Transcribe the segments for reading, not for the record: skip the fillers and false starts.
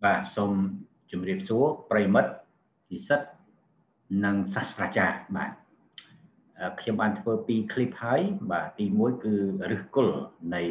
បាទសូមជម្រាបសួរប្រិមិត្តនិស្សិតនិងសាស្ត្រាចារ្យបាទខ្ញុំបានធ្វើពីរคลิปហើយបាទទី1គឺឫសគល់នៃ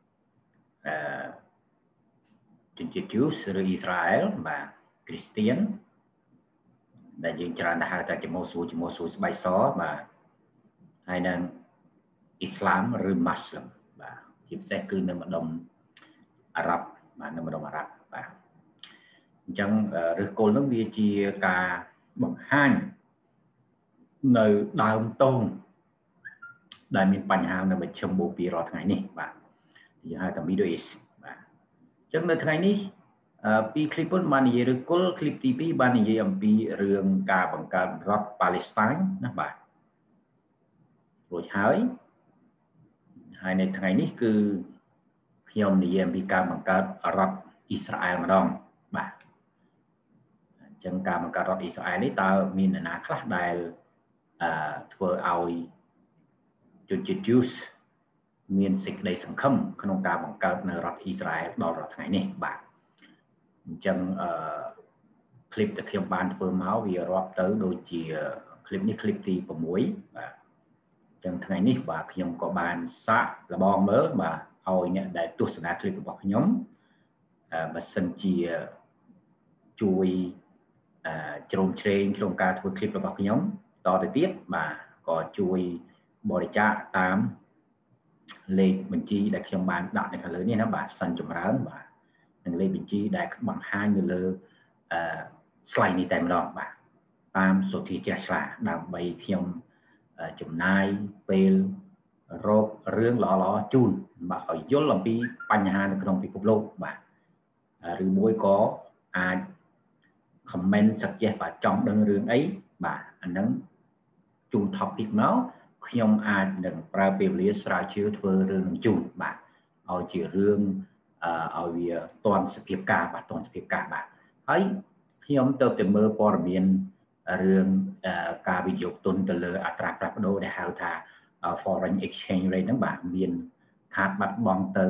ជនជាតិយូសឬអ៊ីស្រាអែលបាទគ្រីស្ទៀនដែលយើងច្រើនហៅថាជំនួសសួរស្បែកសបាទហើយនឹងអ៊ីស្លាមឬម៉ាស្លឹមបាទជាពិសេសគឺនៅម្ដុំអារ៉ាប់បាទនៅម្ដុំអារ៉ាប់បាទអញ្ចឹងឫសគល់នោះវាជាការបង្ហាញនៅដើមតងដែលមានបញ្ហានៅមជ្ឈមបូព៌ារាល់ថ្ងៃនេះបាទយើងហៅថា Middle East បាទអញ្ចឹងនៅថ្ងៃនេះពីคลิปបាននិយាយឫសគល់คลิปទី2បាននិយាយអំពីរឿងការបង្កើតរដ្ឋប៉ាឡេស្តៃនណាបាទរួចហើយនៅថ្ងៃនេះគឺខ្ញុំនិយាយអំពីការបង្កើតរដ្ឋអ៊ីស្រាអែលម្ដងបាទអញ្ចឹងការបង្កើតរដ្ឋអ៊ីស្រាអែលនេះតើមាននរណាខ្លះដែលធ្វើឲ្យជនជាតិយូសមានសេចក្តីសង្ឃឹមក្នុងការបង្កើតនៅរដ្ឋអ៊ីស្រាអែលដល់រាល់ថ្ងៃនេះបាទអញ្ចឹងคลิปដែលខ្ញុំបានធ្វើមកវារាប់ទៅដូចជាคลิปនេះคลิปទី6បាទអញ្ចឹងថ្ងៃនេះបាទខ្ញុំក៏បានសាកល្បងមើលបាទឲ្យអ្នកដែលទស្សនាคลิปរបស់ខ្ញុំបើសិនជាជួយជ្រោមជ្រែងក្នុងការធ្វើคลิปរបស់ខ្ញុំតទៅទៀតបាទក៏ជួយបរិច្ចាគតាមលេខបញ្ជីដែលខ្ញុំបានដាក់នៅខាងលើនេះណាបាទសិនចម្រើនបាទនិងលេខបញ្ជីដែលបង្ហាញនៅលើslide នេះតែម្ដងបាទតាមសុធីជ្រះថ្លាដើម្បីខ្ញុំចំណាយពេលរករឿងល្អៗជូនបាទឲ្យយល់អំពីបញ្ហានៅក្នុងពិភពលោកបាទឬមួយក៏អាច comment suggest បាទចង់ដឹងរឿងអីបាទអាហ្នឹងជូន topic មកខ្ញុំអាចនឹងប្រើពេលវេលាស្រាវជ្រាវធ្វើរឿងនឹងជូនបាទឲ្យជារឿងឲ្យវាទាន់សភាពការបាទហើយខ្ញុំទៅតែមើលព័ត៌មានរឿងការវិនិយោគទុនទៅលើអត្រាប្រាក់ប្ដូរដែលហៅថា foreign exchange rate ហ្នឹងបាទមានខាតបាត់បង់ទៅ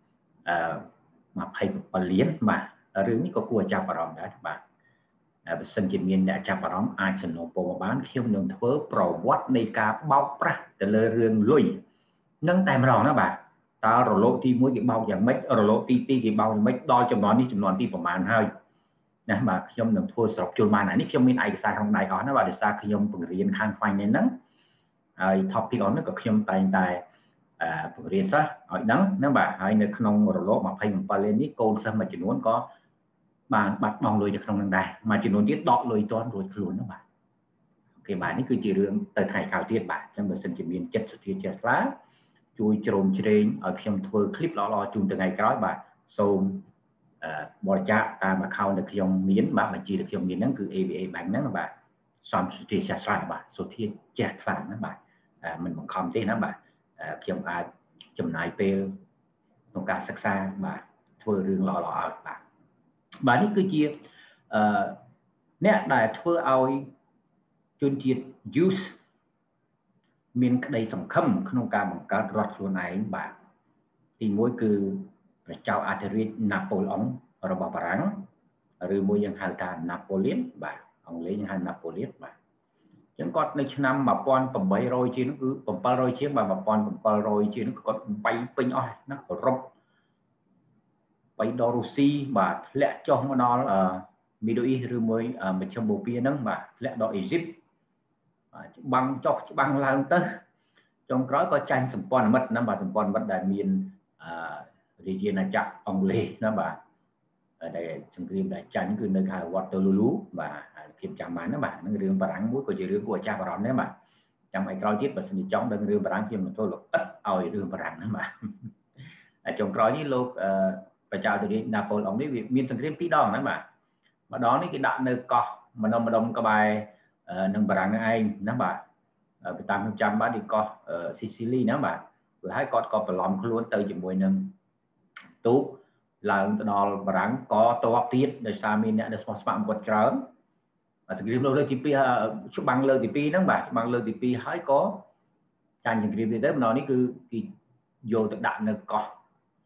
27លានបាទរឿងនេះក៏គួរឲ្យចាប់អារម្មណ៍ដែរបាទបើសិនជាមានអ្នកចាប់អារម្មណ៍អាចសំណូមពរមកបានខ្ញុំនឹងធ្វើប្រវត្តិនៃការបោកប្រាស់ទៅលើរឿងលុយនឹងតែម្ដងណាបាទតើរលកទី1គេបោកយ៉ាងម៉េចរលកទី2គេបោកយ៉ាងម៉េចដល់ចំនួននេះចំនួនទីប្រមាណហើយណាបាទខ្ញុំនឹងធ្វើស្រុកជុលបាននេះខ្ញុំមានឯកសារក្នុងដៃអស់ណាបាទដោយសារខ្ញុំបង្រៀនខាង finance ហ្នឹងហើយ topic អស់នោះក៏ខ្ញុំតែងតែបង្រៀនសិស្សឲ្យដឹងណាបាទហើយនៅក្នុងរលក27លាននេះកូនសិស្សមួយចំនួនក៏បានបាត់បង់លុយនៅក្នុងនឹងដែរមួយចំនួនទៀតដកលុយទាន់រួចខ្លួនណាបាទអូខេបាទនេះគឺជារឿងទៅថ្ងៃក្រោយទៀតបាទអញ្ចឹងបើសិនជាមានចិត្តសុធាជ្រះថ្លាជួយជ្រោមជ្រែងឲ្យខ្ញុំធ្វើคลิปល្អៗជូនថ្ងៃក្រោយបាទសូមបរិច្ចាគតាម account ដែលខ្ញុំមានបាទបញ្ជីដែលខ្ញុំមានហ្នឹងគឺ ABA Bank ហ្នឹងបាទសំសុធាជ្រះថ្លាបាទសុធាជ្រះថ្លាណាបាទមិនបង្ខំទេណាបាទខ្ញុំអាចចំណាយពេលក្នុងការសិក្សាបាទធ្វើរឿងល្អៗឲ្យបាទនេះគឺជាអ្នកដែលធ្វើឲ្យជនជាតិយូសមានក្តីសង្ឃឹមក្នុងការបង្កើតរដ្ឋខ្លួនឯងបាទទី1គឺព្រះចៅអធិរាជណាប៉ូឡុងរបស់បារាំងឬមួយយើងហៅថាណាប៉ូលៀនបាទអង់គ្លេសយើងហៅណាប៉ូលៀនបាទអញ្ចឹងគាត់នៅឆ្នាំ1800ជាងនោះគឺ700ជាងបាទ1700ជាងនោះគាត់បាយពេញអស់ណាអឺរ៉ុបបាយដល់រុស្ស៊ីបាទធ្លាក់ចុះមកដល់Middle East ឬមួយមជ្ឈមបូព៌ាហ្នឹងបាទធ្លាក់ដល់អេស៊ីបច្បាំងចុះច្បាំងឡើងទៅចុងក្រោយក៏ចាញ់សម្ព័ន្ធមិត្តណាបាទសម្ព័ន្ធមិត្តដែលមានរាជាណាចក្រអង់គ្លេសណាបាទដែលសង្គ្រាមដែលចាញ់គឺនៅខេត្តវត្តលូលូបាទភាពចាំបានណាបាទហ្នឹងរឿងបារាំងមួយក៏ជារឿងគួរឲ្យចាប់អារម្មណ៍ដែរបាទចាំឲ្យក្រោយទៀតបើសិនជាចង់ដឹងរឿងបារាំងខ្ញុំនឹងធ្វើលោកឥតឲ្យរឿងបារាំងណាបាទហើយចុងក្រោយនេះលោកព្រះចៅអធិរាជណាប៉ូឡុងនេះវាមានសង្គ្រាម2ដងណាបាទម្ដងនេះគេដាក់នៅកោះម្ដុំក្បែរនឹងបារាំងឯងណាបាទទៅតាមខ្ញុំចាំបាទទីកោះស៊ីស៊ីលីណាបាទព្រោះហើយគាត់ក៏បន្លំខ្លួនទៅជាមួយនឹងទូកឡើងទៅដល់បារាំងក៏តបទៀតដោយសារមានអ្នកដែលស្មោះស្ម័គ្រគាត់ច្រើនសង្គ្រាមលើកទី2ច្បាំងលើកទី2ហ្នឹងបាទច្បាំងលើកទី2ហើយក៏ចាញ់សង្គ្រាមទៀតទៅម្ដងនេះគឺគេយកទៅដាក់នៅកោះក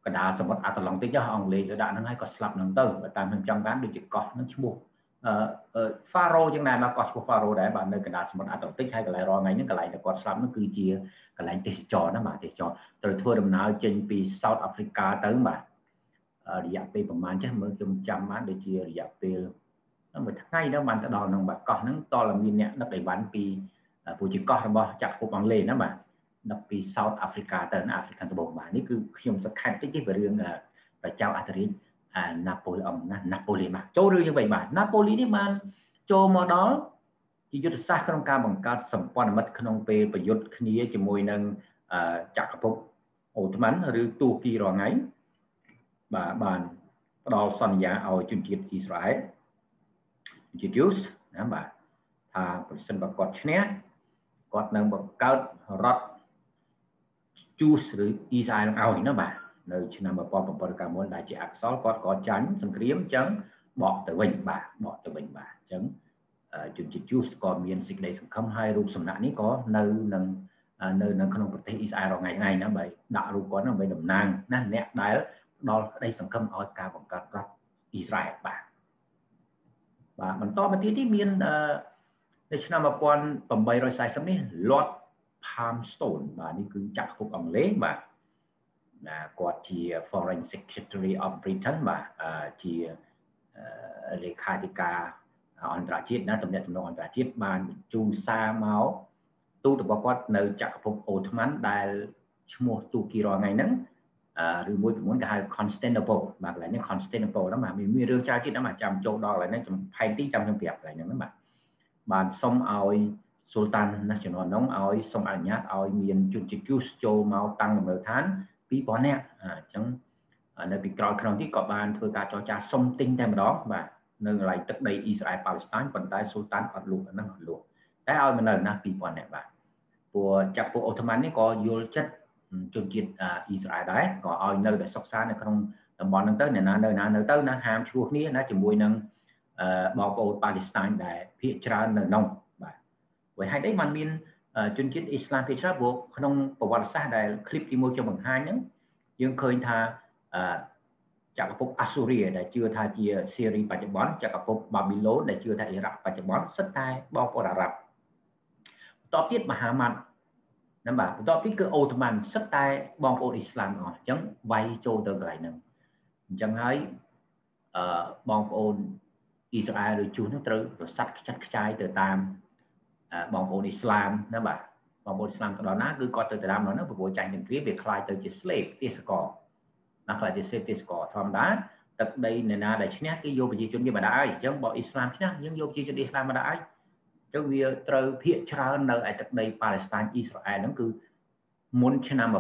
កណ្ដាលសមុទ្រអាត្លង់តិកអង់គ្លេសដាក់ហ្នឹងហើយក៏ស្លាប់ហ្នឹងទៅតាមខ្ញុំចង់បានដូចជាកោះហ្នឹងឈ្មោះហ្វារ៉ូចឹងដែរមកកោះឈ្មោះហ្វារ៉ូដែរបាទនៅកណ្ដាលសមុទ្រអាត្លង់តិកហើយកន្លែងរងថ្ងៃហ្នឹងកន្លែងដែលគាត់ស្លាប់ហ្នឹងគឺជាកន្លែងទេសចរណាបាទទេសចរត្រូវធ្វើដំណើរចេញពី South Africa ទៅបាទរយៈពេលប្រហែលចេះមើលខ្ញុំចាំបានដូចជារយៈពេលមួយថ្ងៃទៅបានទៅដល់ហ្នឹងបាទកោះហ្នឹងតលមានអ្នកដឹកអីវ៉ាន់ពីព្រោះជាកោះរបស់ចក្រភពអង់គ្លេសណាបាទដឹកពី South Africa ទៅអាហ្វ្រិកខាងត្បូងបាទនេះគឺខ្ញុំសង្ខេបតិចទេពីរឿងព្រះចៅអធិរាជណាប៉ូឡេអុងណាប៉ូលីបាទចូលរឿងយ៉ាងវិញបាទណាប៉ូលីនេះបានចូលមកដល់ជាយុទ្ធសាស្ត្រក្នុងការបង្កើតសម្ព័ន្ធមិត្តក្នុងពេលប្រយុទ្ធគ្នាជាមួយនឹងចក្រភពអូតម៉ាន់ឬទូគីរាល់ថ្ងៃបាទបានផ្ដល់សន្យាឲ្យជនជាតិអ៊ីស្រាអែលជាយូសណាបាទថាប្រសិនបើគាត់ឈ្នះគាត់នឹងបង្កើតរដ្ឋជូសឬអ៊ីស្រាអែលឲ្យណាបាទនៅឆ្នាំ1791ដែលជាអក្សរគាត់ក៏ចាញ់សង្គ្រាមអញ្ចឹងបកទៅវិញបាទបកទៅវិញបាទអញ្ចឹងជនជាតិជូសក៏មានសេចក្តីសង្ឃឹមហើយរូបសំណាក់នេះក៏នៅក្នុងប្រទេសអ៊ីស្រាអែលថ្ងៃណាបាទដាក់រូបគាត់ដើម្បីតំណាងណាអ្នកដែលដល់ក្តីសង្ឃឹមឲ្យការបង្កើតរដ្ឋអ៊ីស្រាអែលបាទបន្តមកទៀតនេះមាននៅឆ្នាំ1840នេះ Lord Palmerston បាទនេះគឺចក្រភពអង់គ្លេសបាទគាត់ជា Foreign Secretary of Britain បាទជាលេខាធិការអន្តរជាតិណាតំណែងអន្តរជាតិបានបញ្ជូនសារមកទូតរបស់គាត់នៅចក្រភពអូតម៉ាន់ដែលឈ្មោះទូគីរាល់ថ្ងៃហ្នឹងឬមួយពីមុនគេហៅ Constantinople បាទកន្លែងនេះ Constantinople ហ្នឹងបាទមានរឿងច្រើនទៀតណាបាទចាំចូលដល់កន្លែងហ្នឹងខ្ញុំផែនទីចាំខ្ញុំប្រាប់កន្លែងហ្នឹងបាទបានសុំឲ្យស៊ុលតានណាជំនាន់នោះឲ្យសុំអនុញ្ញាតឲ្យមានជនជាតិជូសចូលមកតាំងលំនៅឋាន 2000 នាក់អញ្ចឹងនៅពីក្រោយក្នុងនេះក៏បានធ្វើការចរចាសុំទិញតែម្ដងបាទនៅកន្លែងទឹកដីអ៊ីស្រាអែលប៉ាឡេស្តាញប៉ុន្តែស៊ុលតានអត់លក់ហ្នឹងអត់លក់តែឲ្យមកនៅណា 2000 នាក់បាទព្រោះចក្រភពអូតម៉ាន់នេះក៏យល់ចិត្តជនជាតិអ៊ីស្រាអែលដែរក៏ឲ្យនៅតែសុខសាន្តនៅក្នុងតំបន់ហ្នឹងទៅអ្នកណានៅទៅណាហាមឈ្លោះគ្នាណាជាមួយនឹងបងប្អូនប៉ាឡេស្តាញដែលភាគច្រើននៅក្នុងបាទព្រោះហេតុអីបានមានជនជាតិអ៊ីស្លាមភាគច្រើនព្រោះក្នុងប្រវត្តិសាស្ត្រដែលคลิปទី1ចុងបង្ហាញហ្នឹងយើងឃើញថាចក្រភពអាស៊ូរីដែលជឿថាជាសេរីបច្ចុប្បន្នចក្រភពបាប៊ីឡូនដែលជឿថាអ៊ីរ៉ាក់បច្ចុប្បន្នសិតតែបងប្អូនអារ៉ាប់បន្ទាប់ទៀតមហាម៉ាត់ណាបាទបន្ទាប់ទៀតគឺអូតម៉ាន់សិតតែបងប្អូនអ៊ីស្លាមអស់អញ្ចឹងវាយចូលទៅកន្លែងហ្នឹងអញ្ចឹងហើយបងប្អូនអ៊ីស្រាអែលឬជូសនោះត្រូវប្រសាទខ្ចាត់ខ្ចាយទៅតាមបងប្អូនអ៊ីស្លាមណាបាទបងប្អូនអ៊ីស្លាមទៅដល់ណាគឺគាត់ទៅតាមនោះព្រោះចាញ់សង្គ្រាមវាខ្លាយទៅជា slave ទេសកលណាខ្លាយជា slave ទេសកលធម្មតាទឹកដីអ្នកណាដែលឈ្នះគេយកប្រជាជនគេមកដាក់ហើយអញ្ចឹងបើអ៊ីស្លាមឈ្នះយើងយកប្រជាជនអ៊ីស្លាមមកដាក់ហើយអញ្ចឹងវាត្រូវភាគច្រើននៅឯទឹកដីប៉ាឡេស្តាញអ៊ីស្រាអែលហ្នឹងគឺមុនឆ្នាំ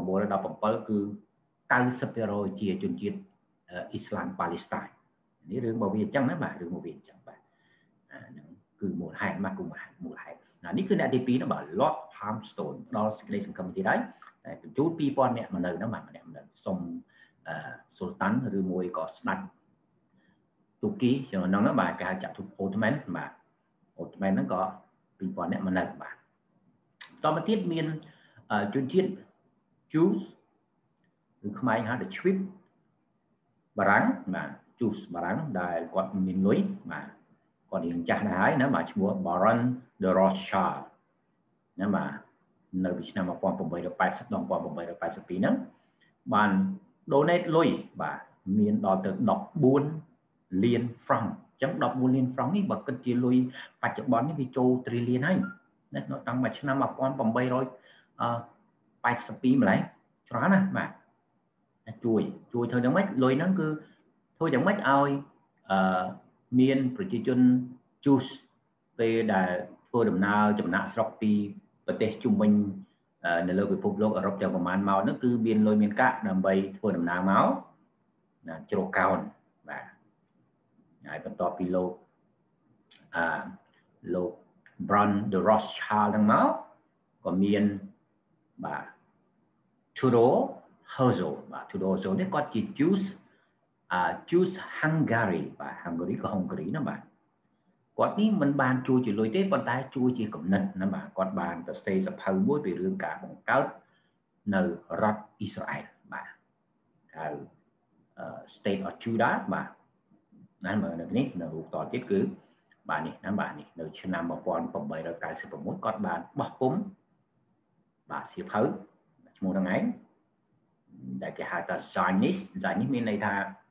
1917គឺ90% ជាជនជាតិអ៊ីស្លាមប៉ាឡេស្តាញនេះរឿងរបស់វាអញ្ចឹងណាបាទរឿងរបស់វាអញ្ចឹងបាទហ្នឹងគឺមូលហេតុមកគឺមូលហេតុនេះគឺអ្នកទី2ណាបាទ Lord Palmerston ដល់សេចក្តីសង្ឃឹមទៀតហើយតែបញ្ជូន 2000 នាក់មកនៅហ្នឹងបាទម្នាក់នៅសុំស៊ុលតានឬមួយក៏ស្ដេចទូគីចំណងហ្នឹងបាទគេហៅចក្រភពអូតម៉ាន់បាទអូតម៉ាន់ហ្នឹងក៏ 2000 នាក់មកនៅបាទតមកទៀតមានជនជាតិ Jews ឬខ្មែរហៅថា Schwib បារាំងបាទ Jews បារាំងដែលគាត់មានលុយបាទគាត់រៀងចាស់ដែរហើយណាបាទឈ្មោះ Baron de Rothschild ណាបាទនៅពីឆ្នាំ1880ដល់1882ហ្នឹងបាន donate លុយបាទមានដល់ទៅ14 លានហ្វ្រង់អញ្ចឹង14 លានហ្វ្រង់នេះបើគិតជាលុយបច្ចុប្បន្ននេះវាចូល trillion ហើយណាតាំងពីឆ្នាំ1882ម្ល៉េះច្រើនណាស់បាទជួយធ្វើយ៉ាងម៉េចលុយហ្នឹងគឺធ្វើយ៉ាងម៉េចឲ្យមានប្រជាជនជូសពេលដែលធ្វើដំណើរចំណាក់ស្រុកពីប្រទេសជុំវិញនៅលើពិភពលោកអឺរ៉ុបទាំងប្រមាណមកនោះគឺមានលុយមានកាក់ដើម្បីធ្វើដំណើរមកណាជ្រកកោនបាទហើយបន្ទាប់ពីលោកBaron de Rothschild ហ្នឹងមកក៏មានបាទ Theodor Herzl បាទ Theodor Herzl នេះគាត់ជា Jews Hungary បាទ Hungary ក៏ Hungary ណាបាទគាត់នេះមិនបានជួយជាលុយទេប៉ុន្តែជួយជាគំនិតណាបាទគាត់បានសរសេរសភៅមួយពីរឿងការបង្កើតនៅរដ្ឋអ៊ីស្រាអែលបាទ state of Judah បាទណាមើលនៅនេះនៅរូបតទៀតគឺបាទនេះណាបាទនេះនៅឆ្នាំ 1896 គាត់បានបោះពុម្ពបាទសៀវភៅឈ្មោះហ្នឹងឯងដែលគេហៅថា Zionist មានន័យថា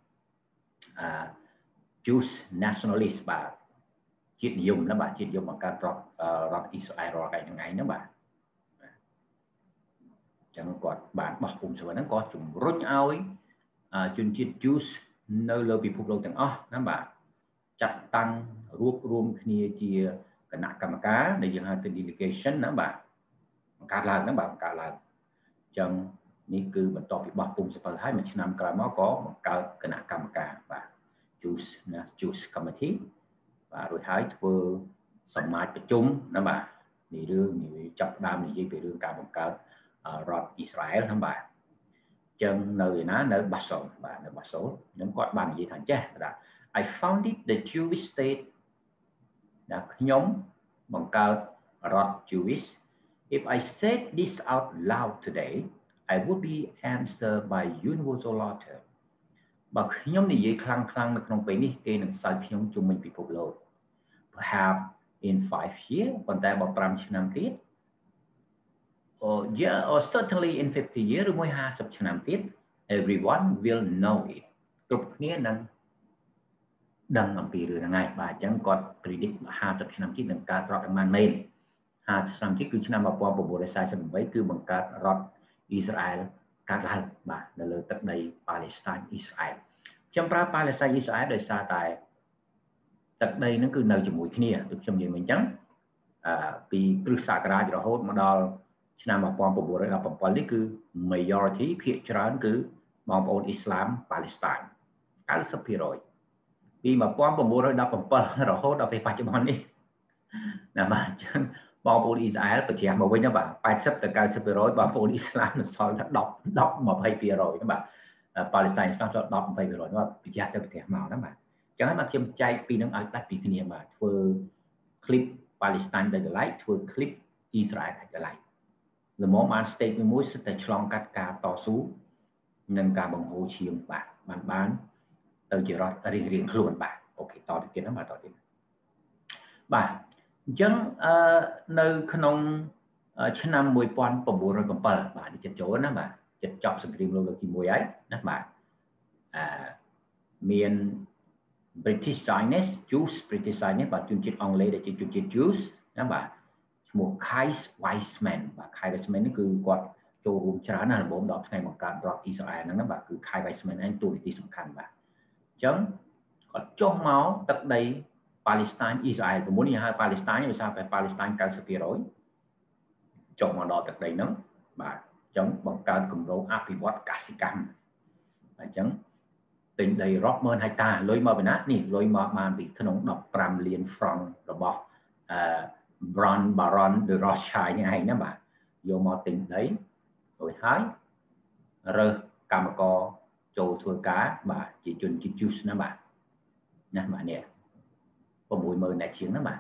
Jewish nationalist បាទជាតិនិយមណាបាទជាតិនិយមបង្កើតរដ្ឋអ៊ីស្រាអែលរាល់ថ្ងៃហ្នឹងបាទចឹងគាត់បានបោះពុម្ពសៀវភៅហ្នឹងក៏ជំរុញឲ្យជនជាតិ Jews នៅលើពិភពលោកទាំងអស់ណាបាទចាត់តាំងរួបរวมគ្នាជាគណៈកម្មការដែលយើងហៅថា delegation ណាបាទបង្កើតឡើងណាបាទបង្កើតឡើងចឹងនេះគឺបន្ទាប់ពីបោះពុម្ពសៀវភៅហើយមួយឆ្នាំក្រោយមកក៏បង្កើតគណៈកម្មការបាទ Jewish Committee បាទរួចហើយធ្វើសមាជប្រជុំណាបាទនេះរឿងនេះចាប់ដើមនិយាយពីរឿងការបង្កើតរដ្ឋអ៊ីស្រាអែលណាបាទចឹងនៅឯណានៅបាសូលបាទនៅបាសូលខ្ញុំគាត់បាននិយាយថាចេះថា I founded the Jewish state ដែលខ្ញុំបង្កើតរដ្ឋ Jewish. If I said this out loud today I would be answered by universal laughter. បើខ្ញុំនិយាយខ្លាំងៗនៅក្នុងពេលនេះគេនឹងសើចខ្ញុំជុំវិញពិភពលោក Perhaps in 5 years ប៉ុន្តែបើ5ឆ្នាំទៀត or certainly in 50 years ឬមួយ50ឆ្នាំទៀត everyone will know it គ្រប់គ្នានឹងដឹងអំពីរឿងហ្នឹងហើយបាទអញ្ចឹងគាត់ predict 50ឆ្នាំទៀតនឹងកើតរដ្ឋអាមេរិក50ឆ្នាំទៀតគឺឆ្នាំ1948គឺបង្កើតរដ្ឋអ៊ីស្រាអែលកើតឡើងបាទនៅលើទឹកដីប៉ាឡេស្តៃនអ៊ីស្រាអែលខ្ញុំប្រើប៉ាឡេស្តៃនអ៊ីស្រាអែលដោយសារតែទឹកដីហ្នឹងគឺនៅជាមួយគ្នាដូចខ្ញុំនិយាយមិញអញ្ចឹងពីគ្រឹះសករាជរហូតមកដល់ឆ្នាំ1917នេះគឺ majority ភាគច្រើនគឺបងប្អូនអ៊ីស្លាមប៉ាឡេស្តៃន 90% ពី1917រហូតដល់ពេលបច្ចុប្បន្ននេះណាបាទអញ្ចឹងបងប្អូនអ៊ីស្រាអែលប្រចាំមកវិញណាបាទ80ទៅ 90% បងប្អូនអ៊ីស្លាមនៅសល់តែ10 20% ណាបាទប៉ាឡេស្តៃនសល់10 20% ណាប្រចាំទៅប្រទេសមកណាបាទអញ្ចឹងមកខ្ញុំចែកពីនឹងឲ្យដាច់ពីគ្នាបាទធ្វើ clip ប៉ាឡេស្តៃនដែលកន្លែងធ្វើ clip អ៊ីស្រាអែលដែលកន្លែងល្មមបាន state មួយសិតតែឆ្លងកាត់ការតស៊ូនិងការបង្ហូរឈាមបាទបានទៅជារដ្ឋរៀងខ្លួនបាទអូខេតទៅទៀតណាបាទតទៀតបាទអញ្ចឹងនៅក្នុងឆ្នាំ1907បាទនេះចិត្តចូលណាបាទចិត្តចប់សង្គ្រាមលោកលើកទី1ហើយណាបាទមាន British Zionist Jews British Zionist បាទជនជាតិអង់គ្លេសដែលជាជនជាតិ Jews ណាបាទឈ្មោះ Kai Weizmann បាទ Kai Weizmann នេះគឺគាត់ចូលរួមច្រើនណាស់រហូតដល់ថ្ងៃបង្កើតរដ្ឋអ៊ីស្រាអែលហ្នឹងណាបាទគឺ Kai Weizmann ឯងតួនាទីសំខាន់បាទអញ្ចឹងគាត់ចុះមកទឹកដីប៉ាឡេស្តៃនអ៊ីស្រាអែលប្រមុននេះហៅប៉ាឡេស្តៃនដោយសារតែប៉ាឡេស្តៃន 90% ចុះមកដល់ទឹកដីហ្នឹងបាទអញ្ចឹងបង្កើតគម្រោងអភិវឌ្ឍកសិកម្មអញ្ចឹងទិញដីរាប់ម៉ឺនហិកតាលុយមកពីណានេះលុយមកបានពីក្នុង15លានហ្វ្រង់របស់Baron de Rothschild នេះឯងណាបាទយកមកទិញដីរួចហើយរើសកម្មករចូលធ្វើការបាទជាជនជាតិ Jews ណាបាទណាបាទនេះ 60000 អ្នកជាងណាបាទ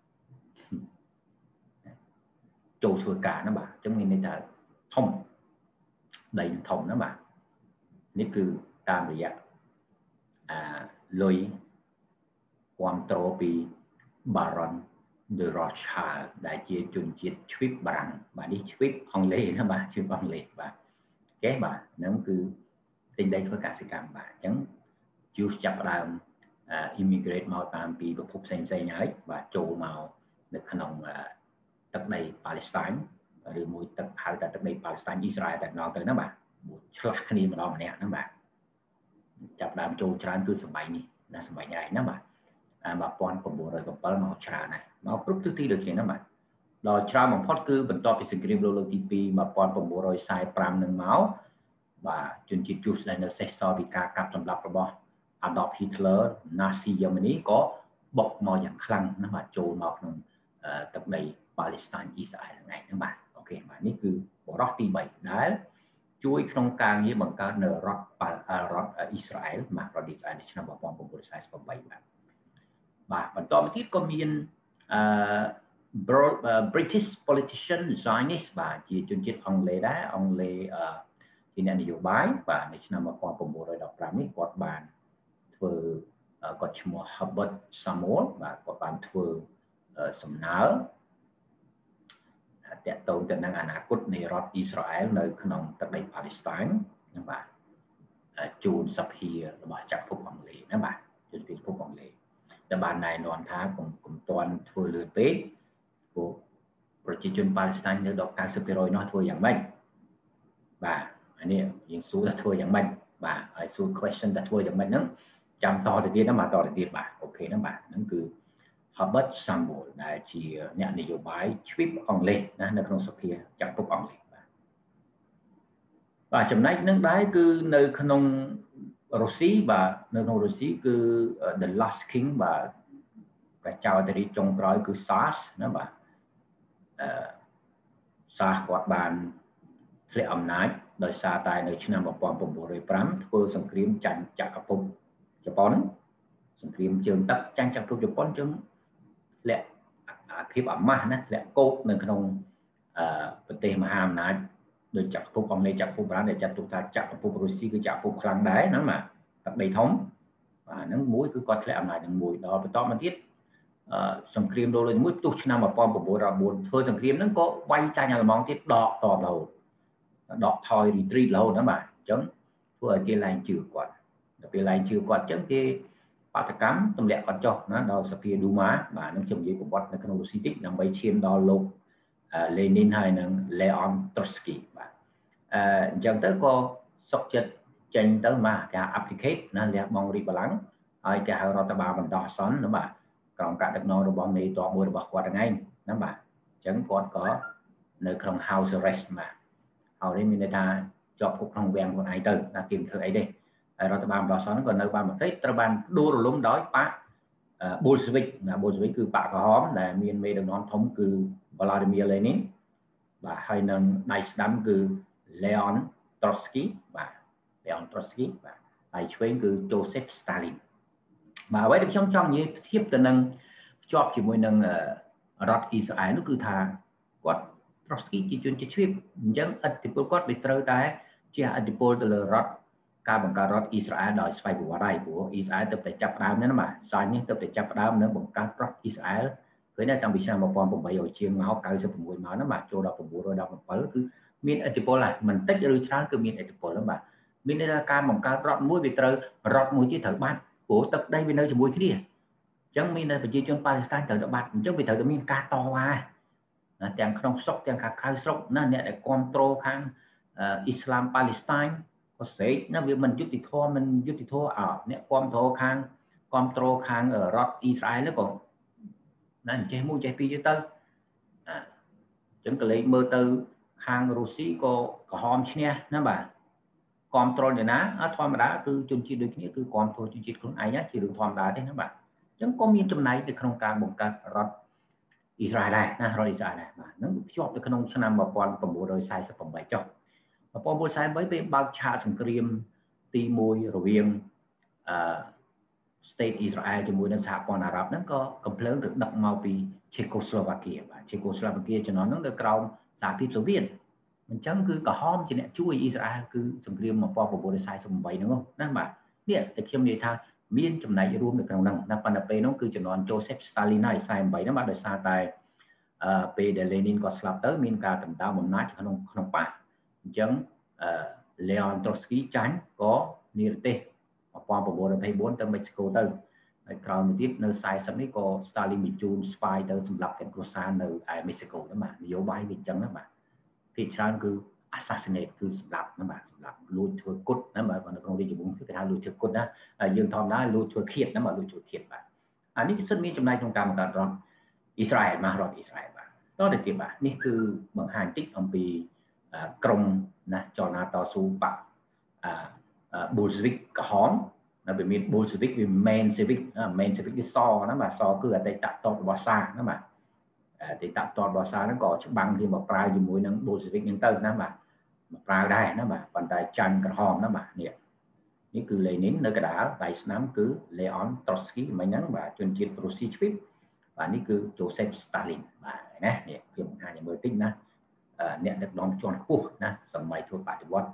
ចូលធ្វើការណាបាទអញ្ចឹងមានន័យថាធំដីធំណាបាទនេះគឺតាមរយៈលុយគាំទ្រពី Baron de Rothschild ដែលជាជនជាតិឈ្វីបបារាំងបាទនេះឈ្វីបអង់គ្លេសណាបាទឈ្វីបអង់គ្លេសបាទអូខេបាទហ្នឹងគឺទិញដីធ្វើកសិកម្មបាទអញ្ចឹង Jews ចាប់ផ្ដើមimmigrate មកតាមពីប្រភពផ្សេងៗហើយបាទចូលមកនៅក្នុងទឹកដីប៉ាឡេស្តៃនឬមួយទឹកហៅថាទឹកដីប៉ាឡេស្តៃនអ៊ីស្រាអែលតែម្ដងទៅណាបាទឆ្លាស់គ្នាម្ដងម្នាក់ហ្នឹងបាទចាប់ដើមចូលច្រើនគឺសម័យនេះណាសម័យឯងណាបាទ1907មកច្រើនហើយមកគ្រប់ទិសទីដូចគ្នាណាបាទដល់ច្រើនបំផុតគឺបន្ទាប់ពីសង្គ្រាមលោកលើកទី2 1945នឹងមកបាទជនជាតិ Jews ដែលនៅសេសសល់ពីការកាប់សម្លាប់របស់ Adolf Hitler Nazi Germany ក៏បុកមកយ៉ាងខ្លាំងណាស់បាទចូលមកក្នុងទឹកដីប៉ាឡេស្តៃនអ៊ីស្រាអែលហ្នឹងឯងបាទអូខេបាទនេះគឺបរិបទទី3ដែលជួយក្នុងការងារបង្កើតនៅរដ្ឋអ៊ីស្រាអែលបាទរដ្ឋអ៊ីស្រាអែលឆ្នាំ1948បាទបន្តមកទៀតក៏មានBritish politician Zionist បាទជាជនជាតិអង់គ្លេសដែរអង់គ្លេសជាអ្នកនយោបាយបាទនៅឆ្នាំ1915នេះគាត់បានធ្វើគាត់ឈ្មោះ Herbert Samuel បាទគាត់បានធ្វើសំណើតាក់ទងទៅនឹងអនាគតនៃរដ្ឋអ៊ីស្រាអែលនៅក្នុងទឹកដីប៉ាឡេស្តៃនបាទជូនសភារបស់ចក្រភពអង់គ្លេសណាបាទជូនសភាចក្រភពអង់គ្លេសតែបានណែនាំថាកុំទាន់ធ្វើលឿនពេកព្រោះប្រជាជនប៉ាឡេស្តៃននៅដល់ 90% នោះធ្វើយ៉ាងម៉េចបាទអានេះយើងសួរថាធ្វើយ៉ាងម៉េចបាទហើយសួរ question ថាធ្វើយ៉ាងម៉េចហ្នឹងចាំតទៅទៀតណាបាទតទៅទៀតបាទអូខេណាបាទហ្នឹងគឺ Herbert Samuel ដែលជាអ្នកនយោបាយជ្វីបអង់គ្លេសណានៅក្នុងសភាចក្រភពអង់គ្លេសបាទចំណែកនឹងដែរគឺនៅក្នុងរុស្ស៊ីបាទនៅក្នុងរុស្ស៊ីគឺ the last king បាទព្រះចៅអធិរាជចុងក្រោយគឺ SARS ណាបាទSARS គាត់បានធ្លាក់អំណាចដោយសារតែនៅឆ្នាំ1905ធ្វើសង្គ្រាមចាញ់ចក្រភពជប៉ុនសង្គ្រាមជើងទឹកចាញ់ចក្រភពជប៉ុនជើងធ្លាក់ភាពអាម៉ាស់ណាធ្លាក់កោកនៅក្នុងប្រទេសមហាអំណាចដោយចក្រភពអង់គ្លេសចក្រភពបារាំងដែលចាត់ទុកថាចក្រភពរុស្ស៊ីគឺចក្រភពខ្លាំងដែរណាបាទទឹកដីធំបាទហ្នឹងមួយគឺគាត់ធ្លាក់អំណាចនឹងមួយដល់បន្តមកទៀតសង្គ្រាមលោកលើកមួយផ្ទុះឆ្នាំ1914ធ្វើសង្គ្រាមហ្នឹងក៏វាយចាញ់អាល្លឺម៉ង់ទៀតដកតបរហូតដកថយ retreat រហូតណាបាទអញ្ចឹងធ្វើឲ្យគេឡើងជឿគាត់ដល់ពេលឡើងជឿគាត់អញ្ចឹងគេបាតកម្មទម្លាក់គាត់ចុះណាដល់សភាឌូម៉ាបាទនឹងខ្ញុំនិយាយប្រវត្តិនៅក្នុងរុស្ស៊ីតិចដើម្បីឈានដល់លោកLenin ហើយនឹង Leon Trotsky បាទអញ្ចឹងទៅក៏សុកចិត្តចេញទៅមកគេ applicate ណាលះបង់រីបល្ល័ង្កហើយគេហៅរដ្ឋបាលបណ្ដោះអាសន្នណាបាទក្រោមការដឹកនាំរបស់មេតបមួយរបស់គាត់ហ្នឹងឯងណាបាទអញ្ចឹងគាត់ក៏នៅក្នុង house arrest បាទហើយនេះមានន័យថាជាប់គុកក្នុងវាំងខ្លួនឯងទៅណាគេមិនធ្វើអីទេហើយរដ្ឋបាលបណ្ដោះអាសន្នក៏នៅបានបន្តិចត្រូវបានដួលរលំដោយបកBolshevik ណា Bolshevik គឺបកក្រហមដែលមានមេដឹកនាំធំគឺ Vladimir Lenin បាទហើយនឹងដៃស្ដាំគឺ Leon Trotsky បាទ Leon Trotsky បាទហើយឆ្វេងគឺ Joseph Stalin បាទអ្វីដែលខ្ញុំចង់និយាយធៀបទៅនឹងភ្ជាប់ជាមួយនឹងរដ្ឋអ៊ីស្រាអែលនោះគឺថាគាត់ Trotsky ជាជនជាជ្រាបអញ្ចឹងឥទ្ធិពលគាត់វាត្រូវតែជាឥទ្ធិពលទៅលើរដ្ឋការបង្កើតរដ្ឋអ៊ីស្រាអែលដោយស្វ័យប្រវត្តិហើយព្រោះអ៊ីស្រាអែលទើបតែចាប់ផ្ដើមនេះណាបាទសាច់នេះទើបតែចាប់ផ្ដើមនៅបង្កើតរដ្ឋអ៊ីស្រាអែលឃើញដែរតាំងពីឆ្នាំ1800ជាងមក96មកណាបាទចូលដល់917គឺមានឥទ្ធិពលហើយមិនតិចឬច្រើនគឺមានឥទ្ធិពលហ្នឹងបាទមានន័យថាការបង្កើតរដ្ឋមួយវាត្រូវរដ្ឋមួយទៀតត្រូវបាត់ព្រោះទឹកដីវានៅជាមួយគ្នាអញ្ចឹងមានតែប្រជាជនប៉ាឡេស្តៃនត្រូវទៅបាត់អញ្ចឹងវាត្រូវតែមានការតវ៉ាណាទាំងក្នុងស្រុកទាំងខាងក្រៅស្រុកណាអ្នកដែលគ្រប់គ្រងខាងអ៊ីស្លាមប៉ាឡេស្តៃនក៏ស្រេកណាវាមិនយុត្តិធម៌មិនយុត្តិធម៌អ្នកគ្រប់គ្រងខាងរដ្ឋអ៊ីស្រាអែលក៏ណាចេះមួយចេះពីរទៅអញ្ចឹងក៏លេខមើលទៅខាងរុស្ស៊ីក៏ក្រហមឈ្នះណាបាទគ្រប់គ្រងយ៉ាងណាធម្មតាគឺជនជាតិដូចគ្នាគឺគ្រប់គ្រងជនជាតិខ្លួនឯងជារឿងធម្មតាទេណាបាទអញ្ចឹងក៏មានចំណែកនៅក្នុងការបង្កើតរដ្ឋអ៊ីស្រាអែលដែរណារដ្ឋអ៊ីស្រាអែលដែរបាទហ្នឹងភ្ជាប់ទៅក្នុងឆ្នាំ1948ចុះ1943ពេលបើកឆាកសង្គ្រាមទី1រវាងState Israel ជាមួយនឹងសហព័ន្ធអារ៉ាប់ហ្នឹងក៏កំភ្លើងទៅដឹកមកពី Czechoslovakia បាទ Czechoslovakia ជំនាន់ហ្នឹងនៅក្រោមសហភាពសូវៀតអញ្ចឹងគឺក្រហមជាអ្នកជួយអ៊ីស្រាអែលគឺសង្គ្រាម1948ហ្នឹងណាបាទនេះតែខ្ញុំនិយាយថាមានចំណែករួមនៅក្នុងហ្នឹងណាប៉ុន្តែពេលហ្នឹងគឺជំនាន់ Joseph Stalin ហើយ48ហ្នឹងបាទដោយសារតែពេលដែល Lenin ក៏ស្លាប់ទៅមានការដណ្ដើមអំណាចក្នុងបកអញ្ចឹងLeon Trotsky ចាញ់ក៏និរទេស1924ទៅមិចស្កូទៅហើយក្រោយមកទៀតនៅ40នេះក៏ Stalin បញ្ជូនស្វាយទៅសម្រាប់ទាំងគ្រួសារនៅឯមិចស្កូហ្នឹងបាទនយោបាយវាអញ្ចឹងណាបាទភាគច្រើនគឺ assassinate គឺសម្រាប់ណាបាទសម្រាប់លួចធ្វើគុតណាបាទនៅក្នុងរាជវង្សគឺគេហៅលួចធ្វើគុតណាហើយយើងធម្មតាលួចធ្វើឃាតណាបាទលួចធ្វើឃាតបាទអានេះគឺសិតមានចំណែកក្នុងការបង្កើតរដ្ឋអ៊ីស្រាអែលបាទរដ្ឋអ៊ីស្រាអែលបាទតទៅទៀតបាទនេះគឺបង្ហាញតិចអំពីក្រមណាចលនាតស៊ូបកBolshevik ក្រហមនៅវាមាន Bolshevik វា main civic វាសណាបាទសគឺអតីតតបរបស់សាណាបាទអតីតតបរបស់សាហ្នឹងក៏ច្បាំងគ្នាមកប្រើជាមួយនឹង Bolshevik ហ្នឹងទៅណាបាទមកប្រើដែរណាបាទប៉ុន្តែចាញ់ក្រហមណាបាទនេះគឺ Lenin នៅកណ្ដាលដៃស្នាមគឺ Leon Trotsky មិញហ្នឹងបាទជនជាតិរុស្ស៊ីជ្វីបបាទនេះគឺ Joseph Stalin បាទណានេះខ្ញុំបង្ហាញឲ្យមើលតិចណាអ្នកដឹកនាំជាន់ខ្ពស់ណាសម័យធ្វើបដិវត្ត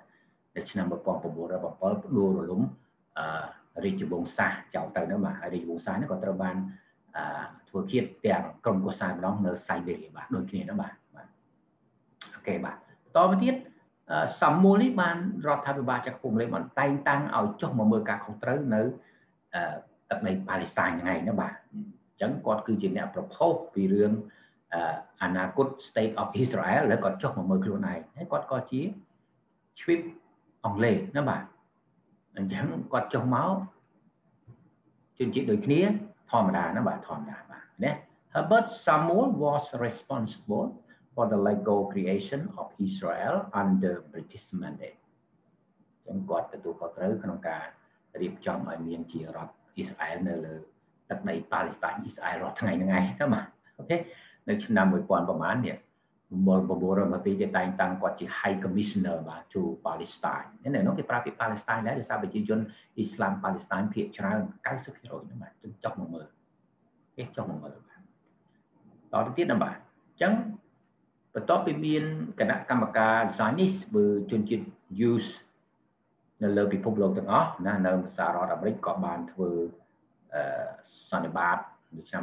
ในឆ្នាំ1977ដួលរលំរាជវង្សសាសចោលទៅនោះបាទហើយរាជវង្សសាសនេះក៏ត្រូវបានធ្វើឃាតទាំងក្រុមកុសាម្ដងនៅសៃបេរីបាទដូចគ្នានោះបាទអូខេបាទបន្តមកទៀតសមមូលនេះបានរដ្ឋាភិបាលចក្រភពអាមេរិកបានតែងតាំងឲ្យចុះមកមើលការខុសត្រូវនៅទឹកដីប៉ាឡេស្តៃហ្នឹងឯងណាបាទអញ្ចឹងគាត់គឺជាអ្នកប្រផុសពីរឿងអនាគត State of Israel แล้วគាត់ចុះមកមើលខ្លួនឯងហើយគាត់ក៏ជាជ្វីបអង់គ្លេសណាបាទអញ្ចឹងគាត់ចុះមកជនជាតិដូចគ្នាធម្មតាណាបាទធម្មតាបាទណា Herbert Samuel was responsible for the legal creation of Israel under British mandate អញ្ចឹងគាត់ទទួលខុសត្រូវក្នុងការរៀបចំឲ្យមានជារដ្ឋអ៊ីស្រាអែលនៅលើទឹកដីប៉ាឡេស្តៃអ៊ីស្រាអែលរាល់ថ្ងៃហ្នឹងឯងណាបាទអូខេនៅឆ្នាំ1000ប្រហែលនេះ1922គេតែងតាំងគាត់ជា High Commissioner បាទ to Palestine នៅនោះគេប្រើពាក្យ Palestine ដែរដោយសារប្រជាជនអ៊ីស្លាមប៉ាឡេស្តៃភាគច្រើន 90% ហ្នឹងបាទចុះមកមើលគេចុះមកមើលបាទតទៅទៀតណាបាទអញ្ចឹងបន្ទាប់ពីមានគណៈកម្មការ Zionist ឬជនជាតិ Jews នៅលើពិភពលោកទាំងអស់ណានៅសហរដ្ឋអាមេរិកក៏បានធ្វើសន្និបាតនៅឆ្នាំ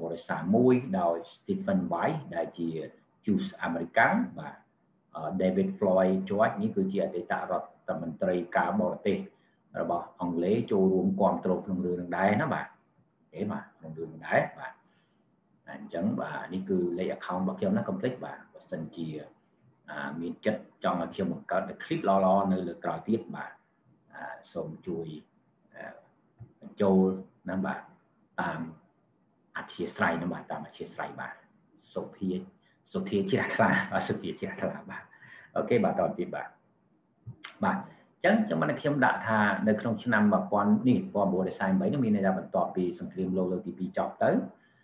1931ដោយ Stephen Wise ដែលជា Jews American បាទ David Floyd George នេះគឺជាអតីតរដ្ឋមន្ត្រីការបរទេសរបស់អង់គ្លេសចូលរួមគាំទ្រក្នុងរឿងនឹងដែរណាបាទអូខេបាទក្នុងរឿងនឹងដែរបាទអញ្ចឹងបាទនេះគឺលេខ account របស់ខ្ញុំណា complete បាទបើសិនជាមានចិត្តចង់ឲ្យខ្ញុំបង្កើត clip ល្អៗនៅលើក្រោយទៀតបាទសូមជួយបញ្ចូលណាបាទតាមអធិស្ឋានណាបាទតាមអធិស្ឋានបាទសុភាជ្រះថ្លាបាទសុភាជ្រះថ្លាបាទអូខេបាទតទៅទៀតបាទអញ្ចឹងចាំមិនខ្ញុំដាក់ថានៅក្នុងឆ្នាំ1948នេះមានន័យថាបន្ទាប់ពីសង្គ្រាមលោកលើកទី2ចប់ទៅ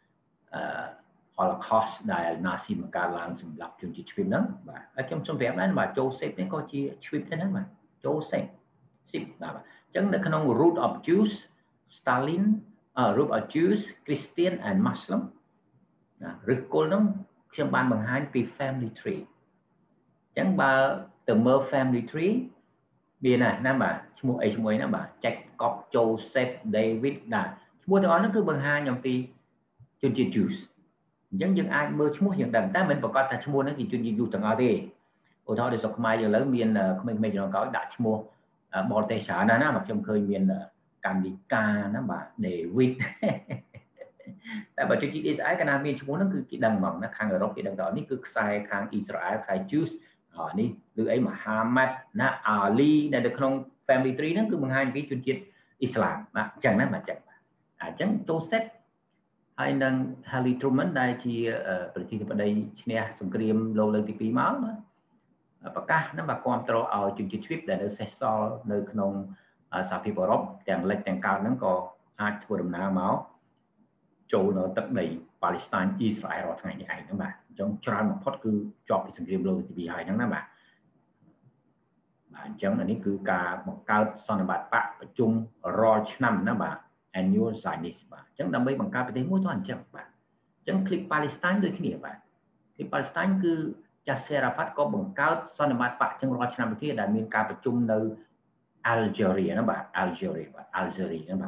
Holocaust ដែល Nazi បង្កើតឡើងសម្រាប់ជនជាតិជ្វីបហ្នឹងបាទហើយខ្ញុំសូមប្រាប់ដែរបាទ Joseph នេះក៏ជាជ្វីបដែរហ្នឹងបាទ Joseph បាទអញ្ចឹងនៅក្នុង Root of Jews Stalin Root of Jews Christian and Muslim ឬគល់ហ្នឹងខ្ញុំបានបង្ហាញពី family tree អញ្ចឹងបើទៅមើល family tree មានណាបាទឈ្មោះអីឈ្មោះណាបាទ Jacob Joseph David ណាឈ្មោះទាំងអស់ហ្នឹងគឺបង្ហាញអំពីជនជាតិ Jews អញ្ចឹងយើងអាចមើលឈ្មោះយើងដឹងតែមិនប្រកាសថាឈ្មោះហ្នឹងជាជនជាតិ Jews ទាំងអស់ទេឧទាហរណ៍ដូចស្រុកខ្មែរយើងឥឡូវមានក្មេងៗជំនាន់ក្រោយដាក់ឈ្មោះបរទេសច្រើនណាស់ខ្ញុំឃើញមានកានិកាណាបាទ David តែបើជនជាតិអ៊ីស្រាអែលកាលណាមានឈ្មោះហ្នឹងគឺគេដឹងហ្មងណាខាងអឺរ៉ុបគេដឹងតនេះគឺខ្សែខាងអ៊ីស្រាអែលខ្សែ Jews នេះឬអី Muhammad ណា Ali ដែលនៅក្នុង family tree ហ្នឹងគឺបង្ហាញពីជនជាតិអ៊ីស្លាមបាទអញ្ចឹងណាបាទអញ្ចឹង Joseph ហើយនឹង Harry Truman ដែលជាប្រធានាធិបតីឈ្នះសង្គ្រាមលោកលើកទី2មកណាប្រកាសណាបាទគ្រប់គ្រងឲ្យជនជាតិជ្វីបដែលនៅសេសសល់នៅក្នុងសហភាពអឺរ៉ុបទាំងលិចទាំងកើតហ្នឹងក៏អាចធ្វើដំណើរមកចូលនៅទឹកដីប៉ាឡេស្តៃអ៊ីស្រាអែលរាល់ថ្ងៃនេះឯងហ្នឹងបាទអញ្ចឹងច្រើនបំផុតគឺជាប់ពីសង្គ្រាមលោកលើកទី2ហើយហ្នឹងណាបាទអញ្ចឹងនេះគឺការបង្កើតសន្និបាតបកប្រជុំរាល់ឆ្នាំណាបាទ annual Zionist បាទអញ្ចឹងដើម្បីបង្កើតប្រទេសមួយទៅអញ្ចឹងបាទអញ្ចឹង clip Palestine ដូចគ្នាបាទ clip Palestine គឺ Yasser Arafat ក៏បង្កើតសន្និបាតបកចឹងរាល់ឆ្នាំគ្នាដែលមានការប្រជុំនៅ Algeria ណាបាទ Algeria បាទ Algeria ណាបាទ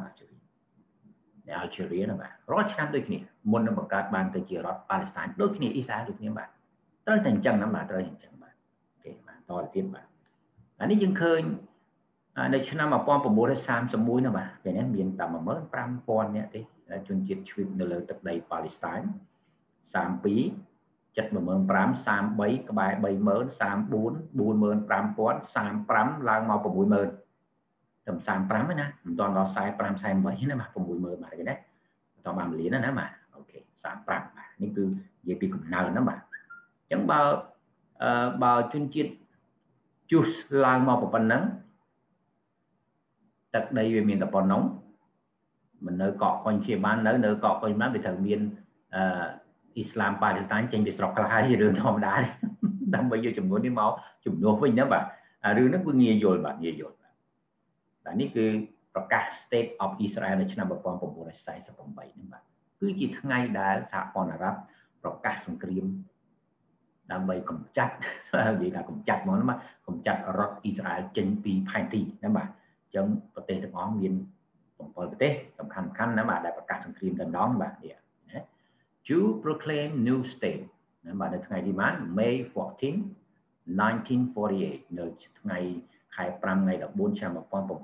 Algeria ណាបាទរាល់ឆ្នាំដូចគ្នាមុននឹងបង្កើតបានទៅជារដ្ឋ Palestine ដូចគ្នាអ៊ីស្រាអែលដូចគ្នាបាទត្រូវតែអញ្ចឹងណាបាទត្រូវតែអញ្ចឹងបាទអូខេបាទតទៅទៀតបាទអានេះយើងឃើញនៅឆ្នាំ1931ណាបាទពេលនេះមានតែ15000នាក់ទេជនជាតិជ្វីបនៅលើទឹកដីប៉ាឡេស្តៃ32 75000 33ក្បែរ30000 34 45000 35ឡើងមក60000តែ35ណាមិនទាន់ដល់45 48ណាបាទ60000បាទគេណាបន្តបាន1លានណាបាទអូខេ35បាទនេះគឺនិយាយពីកំណើនណាបាទអញ្ចឹងបើជនជាតិJews ឡើងមកប៉ុណ្ណឹងទឹកដីវាមានតែប៉ុណ្ណឹងមិននៅកក់កុញជាបាននៅកក់កុញបានវាត្រូវមានអ៊ីស្លាមប៉ាឡេស្តៃចេញពីស្រុកខ្លះហើយរឿងធម្មតាដើម្បីយកចំនួននេះមកជំនួសវិញណាបាទរឿងនេះគឺងាយយល់បាទងាយយល់បាទនេះគឺប្រកាស State of Israel នៅឆ្នាំ1948ហ្នឹងបាទគឺជាថ្ងៃដែលសហព័ន្ធអារ៉ាប់ប្រកាសសង្គ្រាម đam bay cầm chặt gì là cầm chặt món mà cầm chặt rót Israel trên pi phai tì đó mà chốngประเทศទាំងអស់មាន7ប្រទេសសំខាន់ៗណាបាទដែលប្រកាសសង្គ្រាមតែម្ដងបាទ to proclaim new state ណាបាទនៅថ្ងៃទីម៉ាន May 14 1948 នៅថ្ងៃខែ5ថ្ងៃ14ឆ្នាំ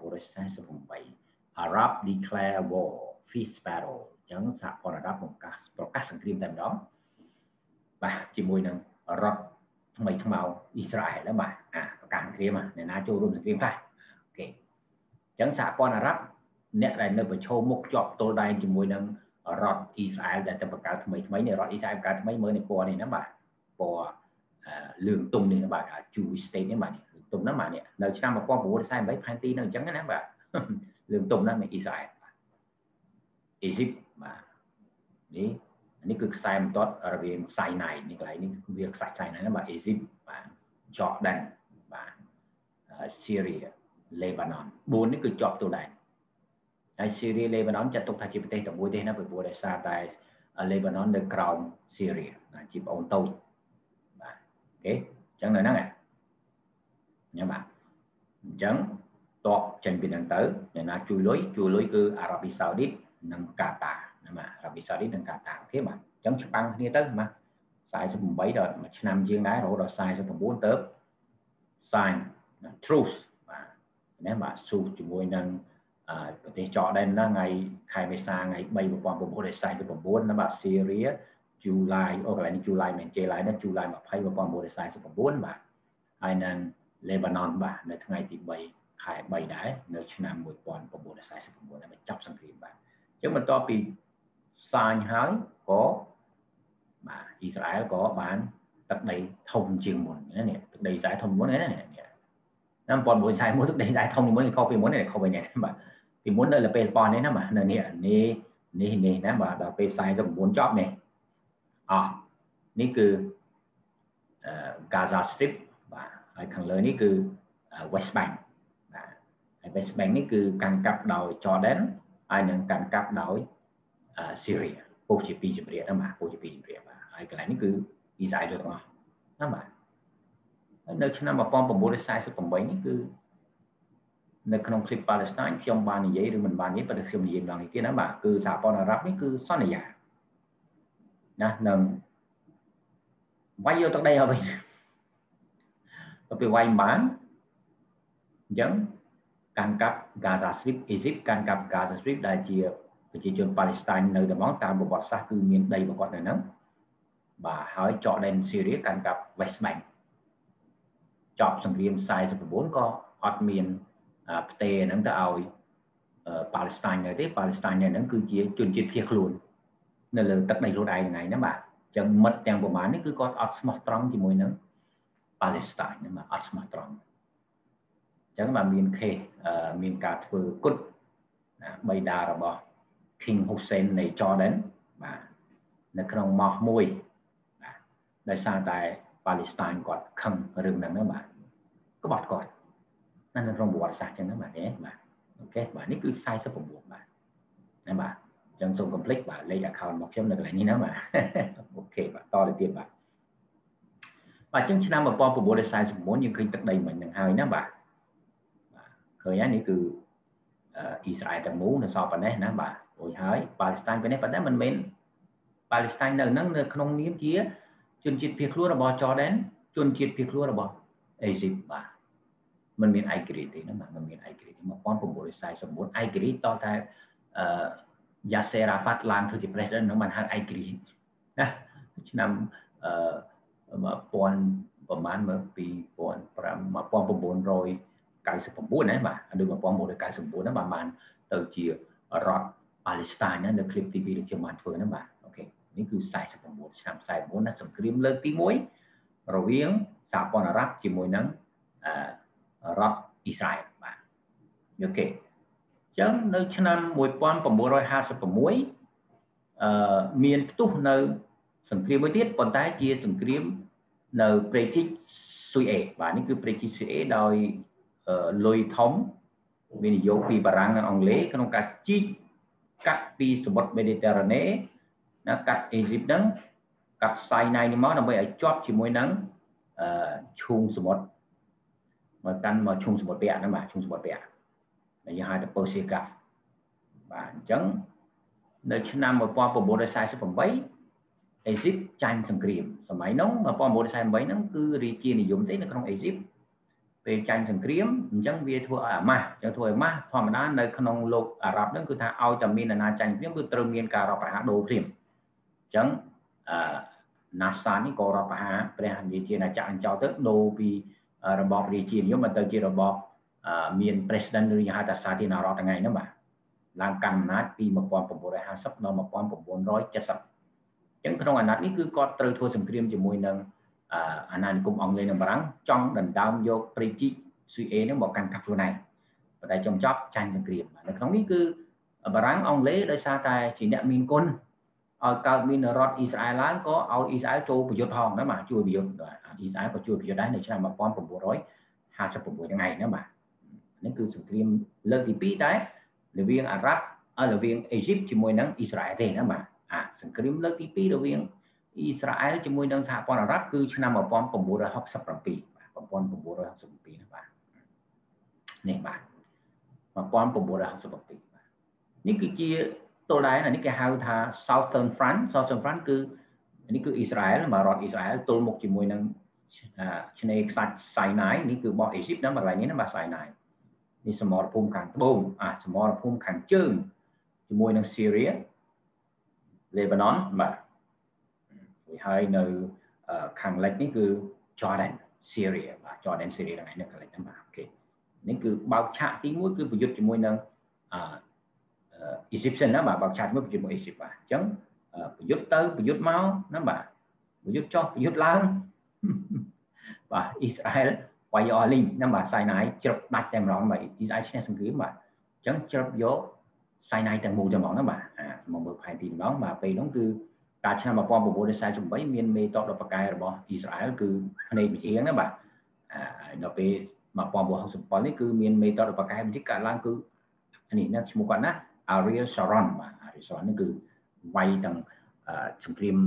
1948 Arab declare war peace battle អញ្ចឹងសហព័ន្ធអារ៉ាប់ប្រកាសសង្គ្រាមតែម្ដងបាទជាមួយនឹងរដ្ឋថ្មីថ្មោងអ៊ីស្រាអែលណាបាទប្រកាសសង្គ្រាមអ្នកណាចូលរួមសង្គ្រាមខ្លះអូខេអញ្ចឹងសហព័ន្ធអារ៉ាប់អ្នកដែលនៅប្រឈមមុខជាប់ទល់ដែនជាមួយនឹងរដ្ឋអ៊ីស្រាអែលដែលទៅបង្កើតថ្មីនេះរដ្ឋអ៊ីស្រាអែលបង្កើតថ្មីមើលនេះពណ៌នេះណាបាទពណ៌លឿងទុំនេះណាបាទ Jewish state នេះបាទទុំណាបាទនេះនៅឆ្នាំ1948ផែនទីនៅអញ្ចឹងណាបាទលឿងទុំណានៃអ៊ីស្រាអែលអ៊ីស៊ីបបាទនេះគឺខ្សែបន្ទាត់រវាងខ្សែណៃនេះកន្លែងនេះវាខ្សែខ្សែណៃណាបាទអ៊ីស៊ីបបាទ Jordan បាទ Syria Lebanon 4នេះគឺជាប់ទល់ដែនហើយ Syria Lebanon ចាត់ទុកថាជាប្រទេសតែមួយទេណាព្រោះដោយសារតែ Lebanon នៅក្រោម Syria ជាប្អូនតូចបាទអូខេអញ្ចឹងនៅហ្នឹងញ៉ាំបាទអញ្ចឹងតបចេញពីហ្នឹងទៅអ្នកណាជួយលុយគឺអារ៉ាប៊ីសាអូឌីតនិងកាតាណាបាទអារ៉ាប៊ីសាអូឌីតនិងកាតាអូខេបាទអញ្ចឹងច្បាំងគ្នាទៅបាទ48ដល់មួយឆ្នាំជាងដែររហូតដល់49ទៅsign truce បាទណាបាទស៊ូជាមួយនឹងប្រទេសចរដែនណាថ្ងៃខែមេសាថ្ងៃ3 1949ណាបាទ Syria July អូកន្លែងនេះ July មែន July ណា July 20 1949បាទហើយនឹង Lebanon បាទនៅថ្ងៃទី3ខែ3ដែរនៅឆ្នាំ1949ដែលបញ្ចប់សង្គ្រាមបាទអញ្ចឹងបន្ទាប់ពីសាញហើយក៏បាទអ៊ីស្រាអែលក៏បានទឹកដីធំជាងមុននេះទឹកដីខ្សែធំមុនណាnăm 1941ទឹកដីខ្សែធំមុនខុសពីមុននេះខុសពីនេះបាទពីមុននៅលើពេលប៉ុននេះណាបាទនៅនេះណាបាទដល់ពេល49ចប់នេះនេះគឺGaza Strip បាទហើយខាងលើនេះគឺ West Bank បាទហើយ West Bank នេះគឺកាន់កាប់ដោយ Jordan ហើយនឹងកាន់កាប់ដោយ Syria ពុះជា2ជំរាបណាបាទពុះជា2ជំរាបបាទហើយកន្លែងនេះគឺអ៊ីស្រាអែលទាំងអស់ណាបាទនៅឆ្នាំ1948នេះគឺនៅក្នុងคลิป Palestine ខ្ញុំបាននិយាយឬមិនបាននិយាយប៉ុន្តែខ្ញុំនិយាយម្ដងនេះទៀតណាបាទគឺសហព័ន្ធអារ៉ាប់នេះគឺសន្យាណានឹងវាយយកទឹកដីឲ្យវិញទៅពេលវាយមិនបានអញ្ចឹងកាន់កាប់ Gaza Strip អ៊ីស៊ីបកាន់កាប់ Gaza Strip ដែលជាប្រជាជនប៉ាឡេស្តៃននៅតែមកតាមប្រវត្តិសាស្ត្រគឺមានដីរបស់គាត់នៅហ្នឹងបាទហើយ Jordan Syria កាន់កាប់ West Bank ចប់សង្គ្រាម49ក៏អត់មានផ្ទេរហ្នឹងទៅឲ្យប៉ាឡេស្តៃននៅទេប៉ាឡេស្តៃននៅហ្នឹងគឺជាជនជាតិភៀសខ្លួននៅលើទឹកដីខ្លួនឯងហ្នឹងណាបាទអញ្ចឹងមិត្តទាំងប្រមាណនេះគឺគាត់អត់ស្មោះត្រង់ជាមួយនឹងប៉ាឡេស្តៃនណាបាទអត់ស្មោះត្រង់អញ្ចឹងបាទមានមានការធ្វើគុតបិតារបស់ King Hussein នៃ Jordan បាទនៅក្នុងម៉ោះមួយបាទដោយសារតែប៉ាឡេស្តៃនគាត់ខឹងរឿងហ្នឹងណាបាទក្បត់គាត់នៅក្នុងប្រវត្តិសាស្ត្រចឹងណាបាទបាទអូខេបាទនេះគឺ49បាទណាបាទអញ្ចឹងសូមកុំភ្លេចបាទលេខ account របស់ខ្ញុំនៅកន្លែងនេះណាបាទអូខេបាទតទៅទៀតបាទអញ្ចឹងឆ្នាំ1949យើងឃើញទឹកដីមិញហ្នឹងហើយណាបាទឃើញហើយនេះគឺអ៊ីស្រាអែលទាំងមូលនៅសល់ប៉ុណ្ណេះណាបាទរួចហើយប៉ាឡេស្តៃនប៉ុណ្ណេះប៉ុន្តែមិនមែនប៉ាឡេស្តៃននៅហ្នឹងនៅក្នុងនាមជាជនជាតិភៀសខ្លួនរបស់ Jordan ជនជាតិភៀសខ្លួនរបស់អ៊ីស៊ីបបាទมันមានឯករាជ្យទេណាបាទมันមានឯករាជ្យ1949ឯករាជ្យតតែយ៉ាសេរ៉ាហ្វាត់ឡើងធ្វើជា president នឹងបានហៅឯករាជ្យណាឆ្នាំ1000ប្រហែលមើល2005 1999ណាបាទដូច1999ណាបាទបានទៅជារដ្ឋប៉ាឡេស្តៃនណានៅคลิปទី2ដែលខ្ញុំបានធ្វើណាបាទអូខេនេះគឺ49ឆ្នាំ49ណាសង្គ្រាមលើកទី1រវាងសហព័ន្ធអារ៉ាប់ជាមួយនឹងរដ្ឋអ៊ីស្រាអែលបាទអូខេអញ្ចឹងនៅឆ្នាំ1956មានផ្ទុះនៅសង្គ្រាមមួយទៀតប៉ុន្តែជាសង្គ្រាមនៅព្រែកជីកស៊ុយអេបាទនេះគឺព្រែកជីកស៊ុយអេដោយលុយធំវិនិយោគពីបារាំងនិងអង់គ្លេសក្នុងការជីកកាត់ពីសមុទ្រមេឌីទែរ៉ាណេណាកាត់អេស៊ីបហ្នឹង cắt sai này nhưng mà bây giờ chót chỉ môi nắng chung số một mà căn mà chung số một bẹt nữa mà chung số một bẹt là như hai tập Persia Cup và chẳng nơi năm mà qua bộ đội sai số phẩm bảy Egypt tranh sừng kìm máy nóng mà qua bộ đội sai mấy nó cứ đi chia thì dùng thế nó không Egypt về tranh sừng kìm chẳng về thua à mà chẳng thua mà thoa mà nơi không lục Ả Rập nó cứ thà ao tầm miền là tranh tiếng cứ từ miền cà rập hạ đồ kìm chẳng NASA ní có rập hạ về hành gì chia là chặn cho tới đồ vìរបប រាជានិយមទៅជារបបមាន president ឬហៅថាសាធារណរដ្ឋថ្ងៃហ្នឹងបាទឡើងកាន់អំណាចពី1950ដល់1970ចឹងក្នុងអាណត្តិនេះគឺគាត់ត្រូវធ្វើសង្គ្រាមជាមួយនឹងអាណានិគមអង់គ្លេសនិងបារាំងចង់ដណ្ដើមយកព្រៃជីក CA ហ្នឹងមកកាន់កាប់ខ្លួនឯងប៉ុន្តែចុងចប់ចាញ់សង្គ្រាមនៅក្នុងនេះគឺបារាំងអង់គ្លេសដោយសារតែជាអ្នកមានគុណឲ្យកើតមានរដ្ឋអ៊ីស្រាអែលឡើងក៏ឲ្យអ៊ីស្រាអែលចូលប្រយុទ្ធផងណាបាទជួយប្រយុទ្ធអ៊ីស្រាអែលក៏ជួយប្រយុទ្ធដែរនៅឆ្នាំ1956ថ្ងៃណាបាទនេះគឺសង្គ្រាមលើកទី2ដែររវាងអារ៉ាប់រវាងអេស៊ីបជាមួយនឹងអ៊ីស្រាអែលទេណាបាទសង្គ្រាមលើកទី2រវាងអ៊ីស្រាអែលជាមួយនឹងសហព័ន្ធអារ៉ាប់គឺឆ្នាំ1967បាទ1967ណាបាទនេះបាទ1967បាទនេះគឺជាទល់ដែរនេះគេហៅថា Southern Front គឺនេះគឺអ៊ីស្រាអែលមករដ្ឋអ៊ីស្រាអែលទល់មុខជាមួយនឹងឆ្នេរខ្សាច់ Sinai នេះគឺរបស់អេស៊ីបណាកន្លែងនេះណាបាទ Sinai នេះសមរភូមិខាងត្បូងសមរភូមិខាងជើងជាមួយនឹង Syria Lebanon បាទហើយនៅខាងលិចនេះគឺ Jordan Syria បាទ Jordan Syria ហ្នឹងឯងនៅខាងលិចហ្នឹងបាទអូខេនេះគឺបោកឆាកទី1គឺប្រយុទ្ធជាមួយនឹងEgyptian ណាបាទបោកឆាកមួយប្រយុទ្ធមួយ Egypt បាទអញ្ចឹងប្រយុទ្ធទៅប្រយុទ្ធមកណាបាទប្រយុទ្ធចុះប្រយុទ្ធឡើងបាទអ៊ីស្រាអែលវាយអស់លីងណាបាទ Sinai ជ្រឹបដាច់តែម្ដងបាទអ៊ីស្រាអែលឈ្នះសង្គ្រាមបាទអញ្ចឹងជ្រឹបយក Sinai ទាំងមូលតែម្ដងណាបាទមកមើលផែនទីម្ដងបាទពេលនោះគឺកាលឆ្នាំ1948មានមេតបដល់បកកែរបស់អ៊ីស្រាអែលគឺភ្នែកវិជាណាបាទដល់ពេល1967នេះគឺមានមេតបដល់បកកែវិជាកើតឡើងគឺនេះណាឈ្មោះគាត់ណា Ariel Sharon បាទ Ariel Sharon នេះគឺវាយទាំងសង្គ្រាម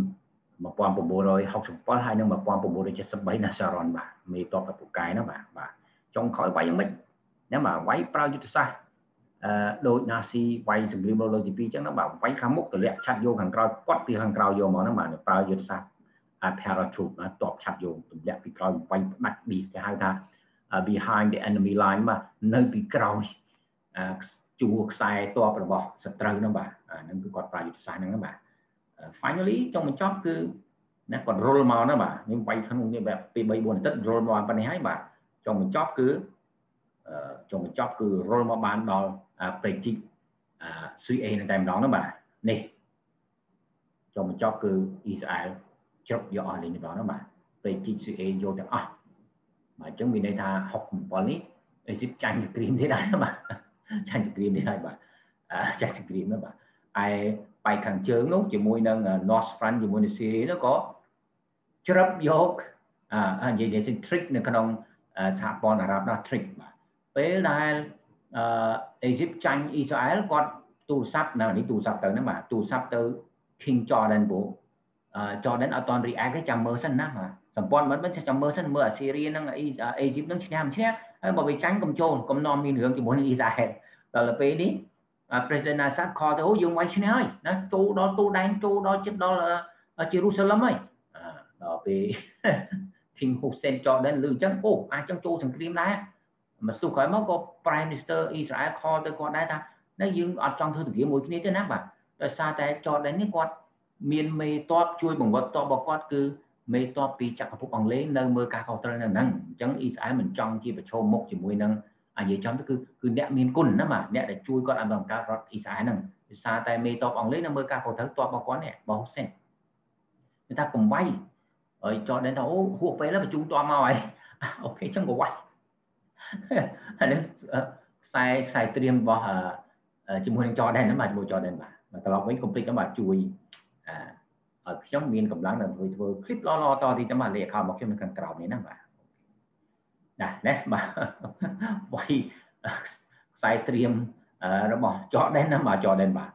1967ហើយនឹង1973ណា Sharon បាទមេតបដល់បកកែណាបាទចុងក្រោយវាយយ៉ាងម៉េចណាបាទវាយប្រើយុទ្ធសាស្ត្រដូចណាស៊ីវាយសង្គ្រាមលោកទី2អញ្ចឹងណាបាទវាយខាងមុខទម្លាក់ឆាត់យកខាងក្រោយគាត់ពីខាងក្រោយយកមកហ្នឹងបាទប្រើយុទ្ធសាស្ត្រ parachute តបឆាត់យកទម្លាក់ពីក្រោយវាយផ្ដាច់ពីគេហៅថា behind the enemy line បាទនៅពីក្រោយជួរខ្សែតបរបស់សត្រូវហ្នឹងបាទហ្នឹងគឺគាត់ប្រើយុទ្ធសាស្ត្រហ្នឹងបាទ finally ចុងបញ្ចប់គឺណាគាត់រុលមកណាបាទខ្ញុំវាយក្នុងនេះแบบ2 3 4អាទិត្យរុលមកប៉ុណ្នេះហើយបាទចុងបញ្ចប់គឺរុលមកបានដល់ព្រៃជីក CA នៅតែម្ដងណាបាទនេះចុងបញ្ចប់គឺអ៊ីស្រាអែលជ្រឹបយកអស់លេងម្ដងណាបាទព្រៃជីក CA យកទាំងអស់បាទអញ្ចឹងមានន័យថា67នេះអេស៊ីបចាញ់សង្គ្រាមទេដែរណាបាទចាញ់សង្គ្រាមនេះហើយបាទចាញ់សង្គ្រាមណាបាទឯបែកខាងជើងនោះជាមួយនឹង North Front ជាមួយនឹង Syria នោះក៏ជ្រឹបយកនិយាយថា trick នៅក្នុងសហព័ន្ធអារ៉ាប់ណា trick បាទពេលដែលអេស៊ីបចាញ់អ៊ីស្រាអែលគាត់ទូរស័ព្ទនេះទូរស័ព្ទទៅហ្នឹងបាទទូរស័ព្ទទៅ King Jordan ព្រោះ Jordan អត់តន់ react ទេចាំមើលសិនណាបាទសម្ព័ន្ធមិនចាំមើលសិនមើលអាស៊ីរីនិងអេស៊ីបនឹងឈ្នះហើយបើវាចាញ់កុំចូលកុំនាំមានរឿងជាមួយនឹងអ៊ីស្រាអែលដល់ពេលនេះPresident Assad ខលទៅយើងវាយឈ្នះហើយណាចូលដល់ទូដែនចូលដល់ជិតដល់ជារូសាឡឹមហើយដល់ពេល King Hussein Jordan លឺអញ្ចឹងអាចចឹងចូលសង្គ្រាមដែរមកសុខក្រោយមកក៏ Prime Minister អ៊ីស្រាអែលខលទៅគាត់ដែរថានៅយើងអត់ចង់ធ្វើសង្គ្រាមមួយគ្នាទេណាបាទដោយសារតែ Jordan នេះគាត់មានមេតបជួយបង្វឹកតបរបស់គាត់គឺមេតបពីចក្រភពអង់គ្លេសនៅមើលការខុសត្រូវនៅហ្នឹងអញ្ចឹងអ៊ីស្រាអែលមិនចង់ជាប្រឈមមុខជាមួយនឹងនិយាយចំទៅគឺអ្នកមានគុណណាបាទអ្នកដែលជួយគាត់ឲ្យបង្កើតរដ្ឋអ៊ីស្រាអែលហ្នឹងដោយសារតែមេតបអង់គ្លេសនៅមើលការខុសត្រូវតបរបស់គាត់នេះរបស់ហ៊ូសេនគេថាកុំវាយហើយ Jordan ថាហួសពេលហើយបញ្ជូនតបមកហើយអូខេអញ្ចឹងក៏វាយហើយនឹងខ្សែត្រៀមរបស់ជាមួយនឹង Jordan ហ្នឹងបាទជាមួយ Jordan បាទត្រឡប់វិញ complete ហ្នឹងបាទជួយឲ្យខ្ញុំមានកម្លាំងដើម្បីធ្វើ clip ល្អៗតទីទៅបាទលេខ account របស់ខ្ញុំនៅខាងក្រោមនេះណាបាទណាបាទវាយខ្សែត្រៀមរបស់ Jordan ណាបាទ Jordan បាទ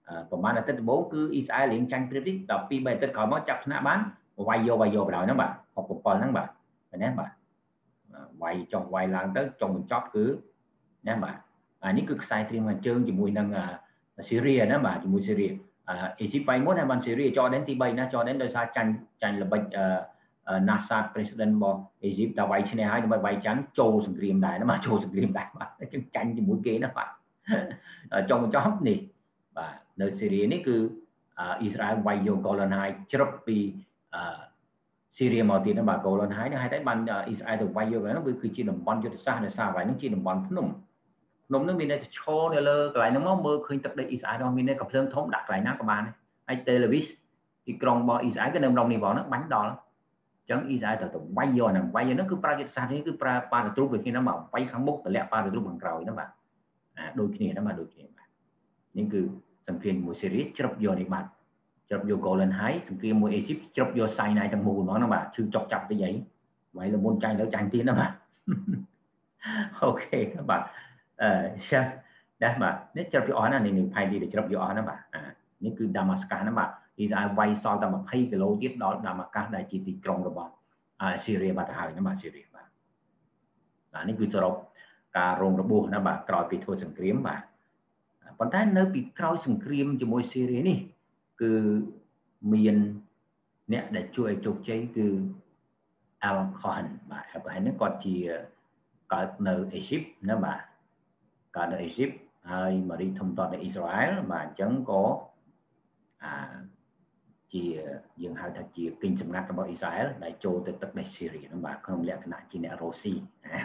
ประมาณแต่โบคืออิสราเอลเลี้ยงจังทริปที่ต่อปีใบตัดขอมาจับชนะบ้านไวโยไปแล้วนั่นบ่หกปอนนั่นบ่เป็นนั่นบ่ไวจงไวลางtớiจงmình chót cứนั่นบ่นี่คือสายเตรียมมาเจิงជាមួយនឹងซีเรียណាបាទជាមួយซีเรียអេស៊ីបไปមុនហើយបានซีเรียចោលđếnទី3ណាចោលđếnដោយសារចាញ់ល្បិចNASA president របស់អេស៊ីបតែវាយឈ្នះហើយដើម្បីវាយចាញ់ចូលសង្គ្រាមដែរណាបាទចូលសង្គ្រាមដែរបាទអញ្ចឹងចាញ់ជាមួយគេណាបាទចុងបញ្ចប់នេះបាទនៅស៊ីរីនេះគឺអ៊ីស្រាអែលវាយយកកូឡនហើយជ្រឹបពីស៊ីរីមកទៀតណាបាទកូឡនហើយនេះហើយតែបានអ៊ីស្រាអែលទៅវាយយកហ្នឹងវាគឺជាតំបន់យុទ្ធសាស្ត្រដោយសារវាយហ្នឹងជាតំបន់ភ្នំនឹងមានតែឈរនៅលើកន្លែងហ្នឹងមកមើលឃើញទឹកដីអ៊ីស្រាអែលមានតែកំភ្លើងធំដាក់កន្លែងណាក៏បានហើយ televis ទីក្រុងរបស់អ៊ីស្រាអែលក៏នៅក្នុងនេះផងហ្នឹងបាញ់ដល់អញ្ចឹងអ៊ីស្រាអែលទៅវាយយកហ្នឹងវាយហ្នឹងគឺប្រើយុទ្ធសាស្ត្រនេះគឺប្រើប៉ារ៉ាទ្រូបដូចគ្នាហ្នឹងមកវាយខាងមុខតម្លាក់ប៉ារ៉ាទ្រូបខាងក្រោយហ្នឹងបាទដូចគ្នាហ្នឹងបាទដូចគ្នាបាទនេះគឺសង្គ្រាមមួយសេរីជ្រឹបយកនេះបាទជ្រឹបយកកូឡនហើយសង្គ្រាមមួយអេស៊ីបជ្រឹបយកសៃណៃទាំងមូលហ្មងហ្នឹងបាទឈឺចុកចាប់តិចអីវាយលមុនចាញ់លើចាញ់ទៀតណាបាទអូខេបាទចាដែរបាទនេះជ្រឹបយកអស់ណានេះផៃទីជ្រឹបយកអស់ណាបាទនេះគឺដាម៉ាស្កាសណាបាទអ៊ីស្រាអែលវាយសល់តែ20គីឡូទៀតដល់ដាម៉ាស្កាសដែលជាទីក្រុងរបស់ស៊ីរីបាត់ទៅហើយណាបាទស៊ីរីបាទនេះគឺសរុបការរងរបួសណាបាទក្រោយពីធ្វើសង្គ្រាមបាទប៉ុន្តែនៅពីក្រោយសង្គ្រាមជាមួយស៊ីរីនេះគឺមានអ្នកដែលជួយឲ្យជោគជ័យគឺ Al Cohen បាទ Al Cohen នេះគាត់ជាកើតនៅអេស៊ីបណាបាទកើតនៅអេស៊ីបហើយមករីធំតតនៅអ៊ីស្រាអែលបាទអញ្ចឹងក៏ជាយើងហៅថាជាគិញសម្ងាត់របស់អ៊ីស្រាអែលដែលចូលទៅទឹកដីស៊ីរីហ្នឹងបាទក្នុងលក្ខណៈជាអ្នករុស្ស៊ី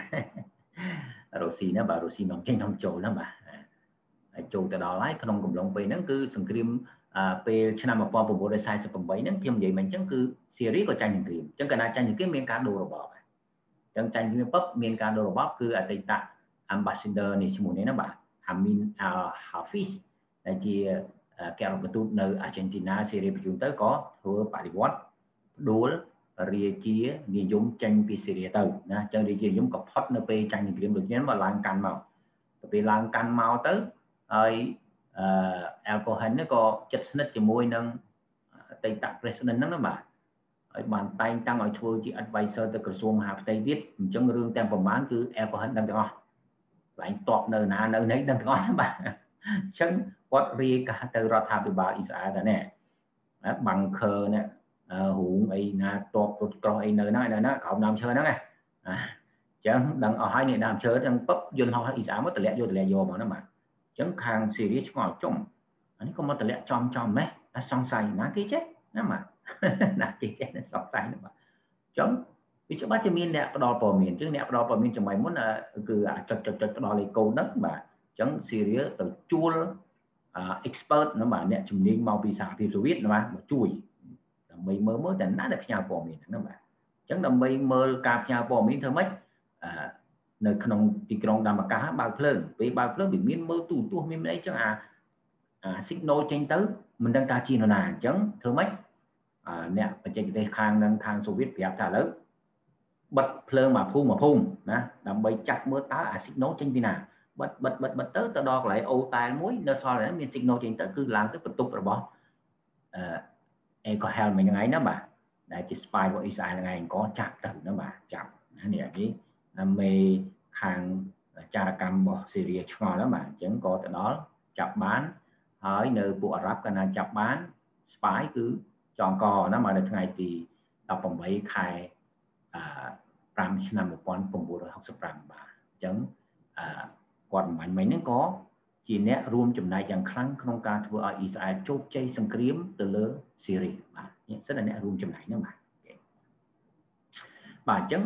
ណាបាទរុស្ស៊ីនាំចេញនាំចូលណាបាទហើយចូលទៅដល់ហើយក្នុងកំឡុងពេលហ្នឹងគឺសង្គ្រាមពេលឆ្នាំ1948ហ្នឹងខ្ញុំនិយាយមិនអញ្ចឹងគឺស៊ីរីក៏ចាញ់សង្គ្រាមអញ្ចឹងកាលណាចាញ់សង្គ្រាមមានការដូររបបអញ្ចឹងចាញ់សង្គ្រាមពឹបមានការដូររបបគឺអតីត ambassador នេះឈ្មោះនេះណាបាទ Amin al-Hafiz ដែលជាការរកទូតនៅអាហ្សេនទីណាស៊ីរីបញ្ជូនទៅក៏ធ្វើបដិវត្តផ្ដួលរាជានិយមចេញពីស៊ីរីទៅណាអញ្ចឹងរាជានិយមក៏ផុតនៅពេលចាញ់សង្គ្រាមដូចនេះមកឡើងកាន់មកទៅពេលឡើងកាន់មកទៅហើយAl Cohen នេះក៏ជិតស្និទ្ធជាមួយនឹងអតីត president ហ្នឹងណាបាទហើយបានតែងតាំងឲ្យធ្វើជា advisor ទៅក្រសួងមហាផ្ទៃទៀតអញ្ចឹងរឿងទាំងប្រមាណគឺ Al Cohen ដឹងទាំងអស់កន្លែងតបនៅណានៅនេះដឹងទាំងអស់ណាបាទអញ្ចឹងគាត់រាយការណ៍ទៅរដ្ឋាភិបាលអ៊ីស្រាអែលដែរណាបាំងខឺនេះរូងអីណាតបរត់ក្រោះអីនៅណាក្រោមដើមឈើហ្នឹងណាអញ្ចឹងដឹងអស់ហើយនេះដើមឈើហ្នឹងពឹបយន្តហោះអ៊ីស្រាអែលមកតម្លាក់យកហ្មងណាបាទអញ្ចឹងខាងស៊ីរីឆ្ងល់ចុំអានេះក៏មកតម្លាក់ចំម៉េះតែសង្ស័យណាគេចេះណាបាទណាគេចេះសង្ស័យណាបាទអញ្ចឹងវាច្បាស់ជាមានអ្នកផ្ដល់ព័ត៌មានអញ្ចឹងអ្នកផ្ដល់ព័ត៌មានចំណុចមុនគឺអាចចុចផ្ដល់លេខកូដហ្នឹងបាទអញ្ចឹងស៊ីរីទៅជួលexpert ណាបាទអ្នកជំនាញមកពីសហភាពសូវៀតណាបាទមកជួយដើម្បីមើលតែណាដែលផ្ញើព័ត៌មានហ្នឹងបាទអញ្ចឹងដើម្បីមើលការផ្ញើព័ត៌មានធ្វើម៉េចនៅក្នុងទីក្រុងដាម៉ាកាសបើកភ្លើងពេលបើកភ្លើងវាមានមើលទូរទស្សន៍មានអីចឹងsignal ចេញទៅមិនដឹងថាជានរណាអញ្ចឹងធ្វើម៉េចអ្នកបច្ចេកទេសខាងនឹងខាងសូវៀតប្រាប់ថាឥឡូវបិទភ្លើងមកភូមិណាដើម្បីចាត់មើលតើsignal ចេញពីណាបិទទៅដល់កន្លែងអូតែលមួយនៅសល់ហ្នឹងមាន signal ចេញទៅគឺឡើងទៅបន្ទប់របស់Cohen មិញហ្នឹងឯងណាបាទដែលជា spy របស់អ៊ីស្រាអែលហ្នឹងឯងក៏ចាប់ទៅណាបាទចាប់ណានេះមេខាងចារកម្មរបស់ស៊ីរីឆ្ងល់ហ្នឹងបាទអញ្ចឹងក៏ទៅដល់ចាប់បានហើយនៅពួកអារ៉ាប់កាលណាចាប់បាន spy គឺចងកណាមកនៅថ្ងៃទី18ខែ5ឆ្នាំ1965បាទអញ្ចឹងគាត់មិនមិញហ្នឹងក៏ជាអ្នករួមចំណែកយ៉ាងខ្លាំងក្នុងការធ្វើឲ្យអ៊ីស្រាអែលជោគជ័យសង្គ្រាមទៅលើស៊ីរីបាទនេះសិនតែអ្នករួមចំណែកហ្នឹងបាទអញ្ចឹង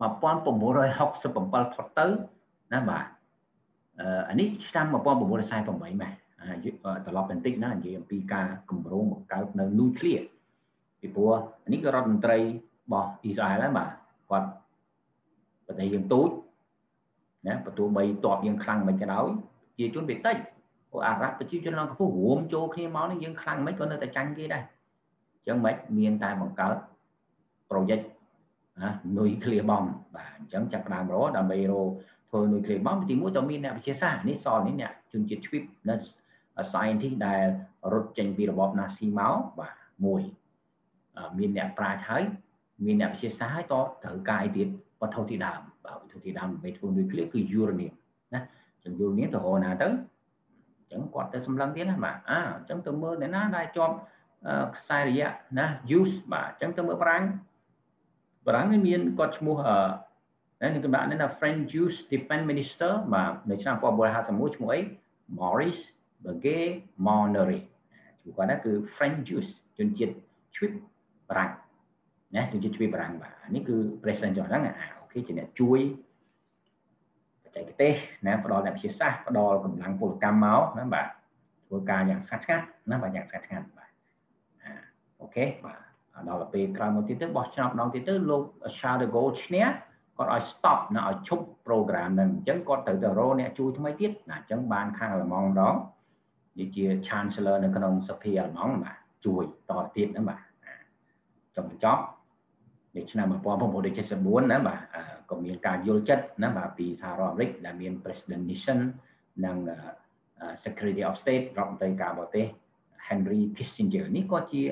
1967ផុតទៅណាបាទអានេះឆ្នាំ1948ម៉ែត្រឡប់បន្តិចណានិយាយអំពីការគម្រោងបង្កើតនៅនូក្លៀសពីព្រោះនេះក៏រដ្ឋមន្ត្រីរបស់អ៊ីស្រាអែលដែរបាទគាត់ប្រទេសយើងទូចណាបើទោះបីតបយើងខ្លាំងមិនក៏ដោយជាជនបេតិចព្រោះអារ៉ាប់ប្រជាជនឡើងខ្ពស់រួមចូលគ្នាមកនេះយើងខ្លាំងមិនក៏នៅតែចាញ់គេដែរអញ្ចឹងមិនមានតែបង្កើត project នុយក្លៀបបំបាទអញ្ចឹងចាប់ផ្ដើមរដើម្បីធ្វើនុយក្លៀបបំទីមួយតើមានអ្នកវិទ្យាសាស្ត្រនេះសល់នេះអ្នកជនជាតិជ្វីបនៅ scientist ដែល rốt tranh vìរបប Nazi មកបាទមួយមានអ្នកប្រាជ្ញហើយមានអ្នកវិទ្យាសាស្ត្រហើយតត្រូវការអីទៀតវត្ថុធាតុដើមបាទវត្ថុធាតុដើមដើម្បីធ្វើនុយក្លេអ៊ែរគឺ uranium ណាចឹង uranium ទៅរកណាទៅចឹងគាត់ទៅសម្លឹងទៀតណាបាទអញ្ចឹងទៅមើលអ្នកណាដែលជាប់ខ្សែរយៈណា use បាទអញ្ចឹងទៅមើលបារាំងមានគាត់ឈ្មោះនេះគេដាក់នេះណា French Use Defense Minister បាទនៅឆ្នាំ1951ឈ្មោះអី Maurice Berger Monnery ឈ្មោះគាត់ហ្នឹងគឺ French Use ជនជាតិជ្វីបបារាំងណាជនជាតិជ្វីបបារាំងបាទនេះគឺ President ចុះហ្នឹងអូខេជាអ្នកជួយបច្ចេកទេសណាផ្ដល់អ្នកវិទ្យាសាស្ត្រផ្ដល់កម្លាំងពលកម្មមកណាបាទធ្វើការយ៉ាងស្ងាត់ស្ងាត់ណាបាទយ៉ាងស្ងាត់ស្ងាត់បាទអូខេបាទដល់ពេលក្រោយមកទៀតទៅបោះឆ្នោតម្ដងទៀតទៅលោក Charles de Gaulle ឈ្នះគាត់ឲ្យ stop ណាឲ្យឈប់ program ហ្នឹងអញ្ចឹងគាត់ត្រូវទៅរកអ្នកជួយថ្មីទៀតណាអញ្ចឹងបានខាងអាល្លឺម៉ង់ម្ដងនិយាយជា chancellor នៅក្នុងសភាអាល្លឺម៉ង់បាទជួយតទៅទៀតហ្នឹងបាទចុងបញ្ចប់នៅឆ្នាំ1974ណាបាទក៏មានការយល់ចិត្តណាបាទពីសហរដ្ឋអាមេរិកដែលមាន President Nixon និង Secretary of State រដ្ឋមន្ត្រីការបរទេស Henry Kissinger នេះក៏ជា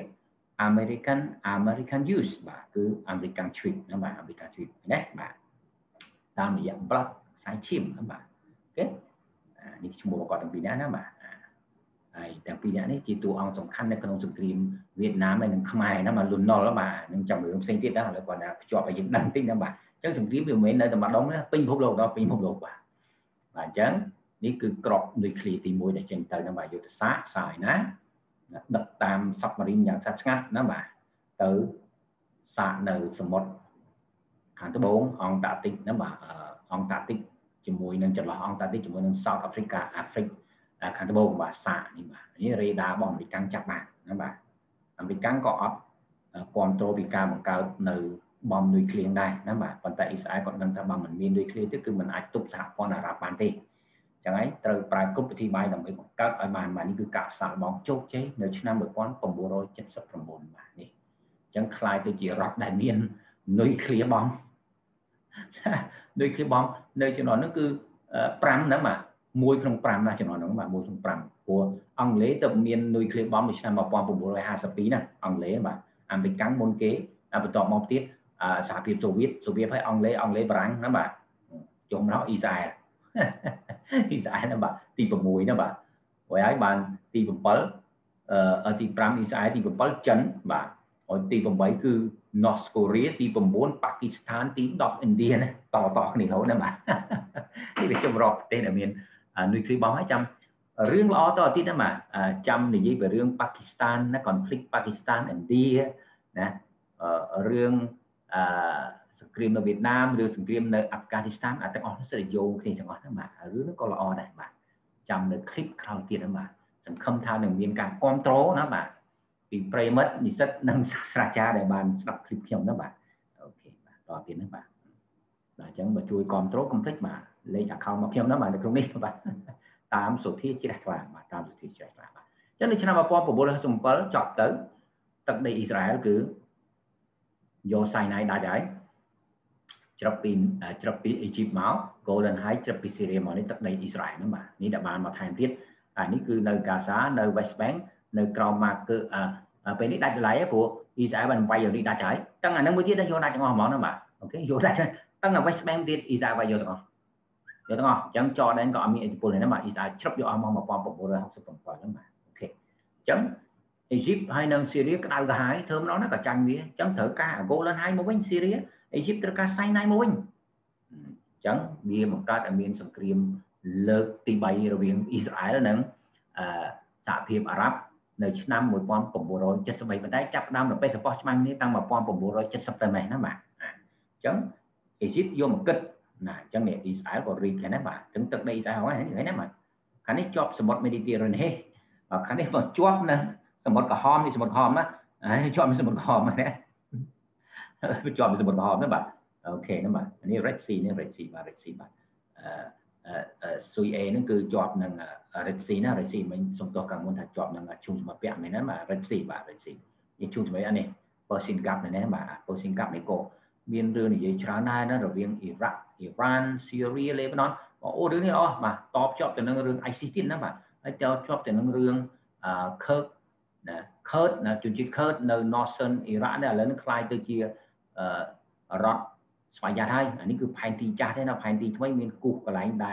American Use បាទគឺអាមេរិកកាំងជ្វីបណាបាទអាមេរិកកាំងជ្វីបណាបាទតាមរយៈ blood ខ្សែឈាមណាបាទអូខេនេះឈ្មោះគាត់ទាំងពីរនាក់ណាបាទហើយទាំងពីរនាក់នេះជាតួអង្គសំខាន់នៅក្នុងសង្គ្រាមវៀតណាមហើយនិងខ្មែរណាបាទលន់នល់បាទនឹងចាំរឿងផ្សេងទៀតដែរឥឡូវគាត់ថាភ្ជាប់ឲ្យយើងដឹងតិចណាបាទអញ្ចឹងសង្គ្រាមវាមិនមែននៅតែម្ដងណាពេញពិភពលោកដល់ពេញពិភពលោកបាទអញ្ចឹងនេះគឺក្របនុយក្លេអ៊ែរទី1ដែលចេញទៅណាបាទយុទ្ធសាស្ត្រសាយណាដឹកតាម submarine យ៉ាងស្ងាត់ណាបាទទៅសាកនៅសមុទ្រខាងត្បូងអង្គតាតិកណាបាទអង្គតាតិកជាមួយនឹងចន្លោះអង្គតាតិកជាមួយនឹង South Africa អាហ្វ្រិកខាងត្បូងបាទសាកនេះបាទនេះរេដារបស់អាមេរិកចាប់បានណាបាទអាមេរិកក៏អត់គ្រប់គ្រងពីការបង្កើតនៅបំនុយក្លេអ៊ែរដែរណាបាទប៉ុន្តែអ៊ីស្រាអែលគាត់ដឹងថាបើមិនមាននុយក្លេអ៊ែរទេគឺមិនអាចទប់សហព័ន្ធអារ៉ាប់បានទេអញ្ចឹងហើយត្រូវប្រើគ្រប់វិធីបាយដើម្បីបង្កើតឲ្យបាននេះគឺការសាកល្បងជោគជ័យនៅឆ្នាំ1979បាទនេះអញ្ចឹងคล้ายទៅជារដ្ឋដែលមាននុយក្លេអ៊ែរបំនុយក្លេអ៊ែរបំនៅចំណុចនោះគឺ5ណាបាទ1ក្នុង5ណាចំណុចហ្នឹងបាទ1ក្នុង5ព្រោះអង់គ្លេសទៅមាននុយក្លេអ៊ែរបំនៅឆ្នាំ1952ណាអង់គ្លេសបាទអាមេរិកមុនគេបន្ទាប់មកទៀតសហភាពសូវៀតហើយអង់គ្លេសបារាំងណាបាទចុងមកអ៊ីស្រាអែលណាបាទទី6ណាបាទហើយបានទី7ទី5អ៊ីស្រាអែលទី7ចិនបាទហើយទី8គឺ North Korea ទី9ប៉ាគីស្ថានទី10ឥណ្ឌាណាតគ្នារហូតណាបាទនេះវាចម្រុះប្រទេសដែលមាននុយក្លេអ៊ែរបំហើយចាំរឿងល្អតទៀតណាបាទចាំនិយាយពីរឿងប៉ាគីស្ថានណា conflict ប៉ាគីស្ថានឥណ្ឌាណារឿងសង្គ្រាមនៅវៀតណាមឬសង្គ្រាមនៅអាហ្វហ្គានីស្ថានទាំងអស់នេះសិតយោងគ្នាទាំងអស់ហ្នឹងបាទរឿងនោះក៏ល្អដែរបាទចាំនៅคลิปក្រោយទៀតណាបាទសង្ឃឹមថានឹងមានការគ្រប់គ្រងណាបាទពីប្រិមិត្តនិស្សិតនិងសាស្ត្រាចារ្យដែលបានស្ដាប់คลิปខ្ញុំណាបាទអូខេបាទតទៀតហ្នឹងបាទអញ្ចឹងបើជួយគ្រប់គ្រងកុំភ្លេចបាទលេខ account របស់ខ្ញុំណាបាទនៅក្នុងនេះបាទតាមសុធាជ្រះថ្លាបាទតាមសុធាជ្រះថ្លាបាទអញ្ចឹងនៅឆ្នាំ1977ចប់ទៅទឹកដីអ៊ីស្រាអែលគឺយកសៃណៃដាច់ហើយច្រឹបពីអ៊ីជីបមក Golden Heights ច្រឹបពីស៊ីរីមកនេះទឹកដីអ៊ីស្រាអែលហ្នឹងបាទនេះដែលបានមកថែមទៀតហើយនេះគឺនៅកាសានៅ West Bank នៅក្រោមម៉ាគឺពេលនេះដាច់កន្លែងព្រោះអ៊ីស្រាអែលបានវាយនេះដាច់ហើយទាំងអាហ្នឹងមួយទៀតយកដាច់ទាំងអស់ហ្មងណាបាទអូខេយកដាច់ទាំង West Bank ទៀតអ៊ីស្រាអែលវាយយកទាំងអស់អញ្ចឹងចរដែនក៏អត់មានឥទ្ធិពលដែរណាបាទអ៊ីស្រាអែលច្រឹបយកអស់មក1967ហ្នឹងបាទអូខេអញ្ចឹងអ៊ីជីបហើយនិងស៊ីរីក្តៅក្រហាយធ្វើម្ដងណាក៏ចាញ់វាអញ្ចឹងត្រូវការ Golden Heights មកវិញស៊ីរីអ៊ីជីបត្រូវការសៃណៃមកវិញអញ្ចឹងវាបង្កើតឲ្យមានសង្គ្រាមលើកទី3រវាងអ៊ីស្រាអែលនិងសហភាពអារ៉ាប់នៅឆ្នាំ1973បណ្ដែចាប់ផ្ដើមនៅពេលរបស់ឆ្មាំងនេះតាំង1970ទៅម៉េះណាបាទអញ្ចឹងអ៊ីជីបយកមកគិតណាអញ្ចឹងនេះអ៊ីស្រាអែលក៏រីកដែរណាបាទអញ្ចឹងទឹកដីអ៊ីស្រាអែលហ្នឹងណាបាទខាងនេះជាប់សមុទ្រមេឌីតេរ៉ានេខាងនេះក៏ជាប់នៅសមុទ្រក្រហមនេះសមុទ្រក្រហមណាជាប់នៅសមុទ្រក្រហមណាជាប់នៅសមុទ្រក្រហមណាបាទអូខេណាបាទនេះ Red Sea នេះ Red Sea បាទ Red Sea បាទស៊ុយអេហ្នឹងគឺជាប់នឹង Red Sea ណា Red Sea មិនសំទោសកាលមុនថាជាប់នឹងឈូងសម្បត្តិមែនណាបាទ Red Sea បាទ Red Sea នេះឈូងសម្បត្តិអានេះ Persian Gulf នេះបាទ Persian Gulf នេះក៏មានរឿងនិយាយច្រើនដែរណារវាងអ៊ីរ៉ាក់អ៊ីរ៉ានស៊ីរីលេបាណនអូរឿងនេះបាទតបជាប់ទៅនឹងរឿង ISIS ទៀតណាបាទហើយតបជាប់ទៅនឹងរឿង Kurd Kurd làជនជាតិKurdនៅ Northern Iraq នេះឥឡូវនេះខ្លាយទៅជារដ្ឋស្វ័យយ័តហើយអានេះគឺផែនទីចាស់ទេណាផែនទីថ្មីមានគូសកន្លែងដែល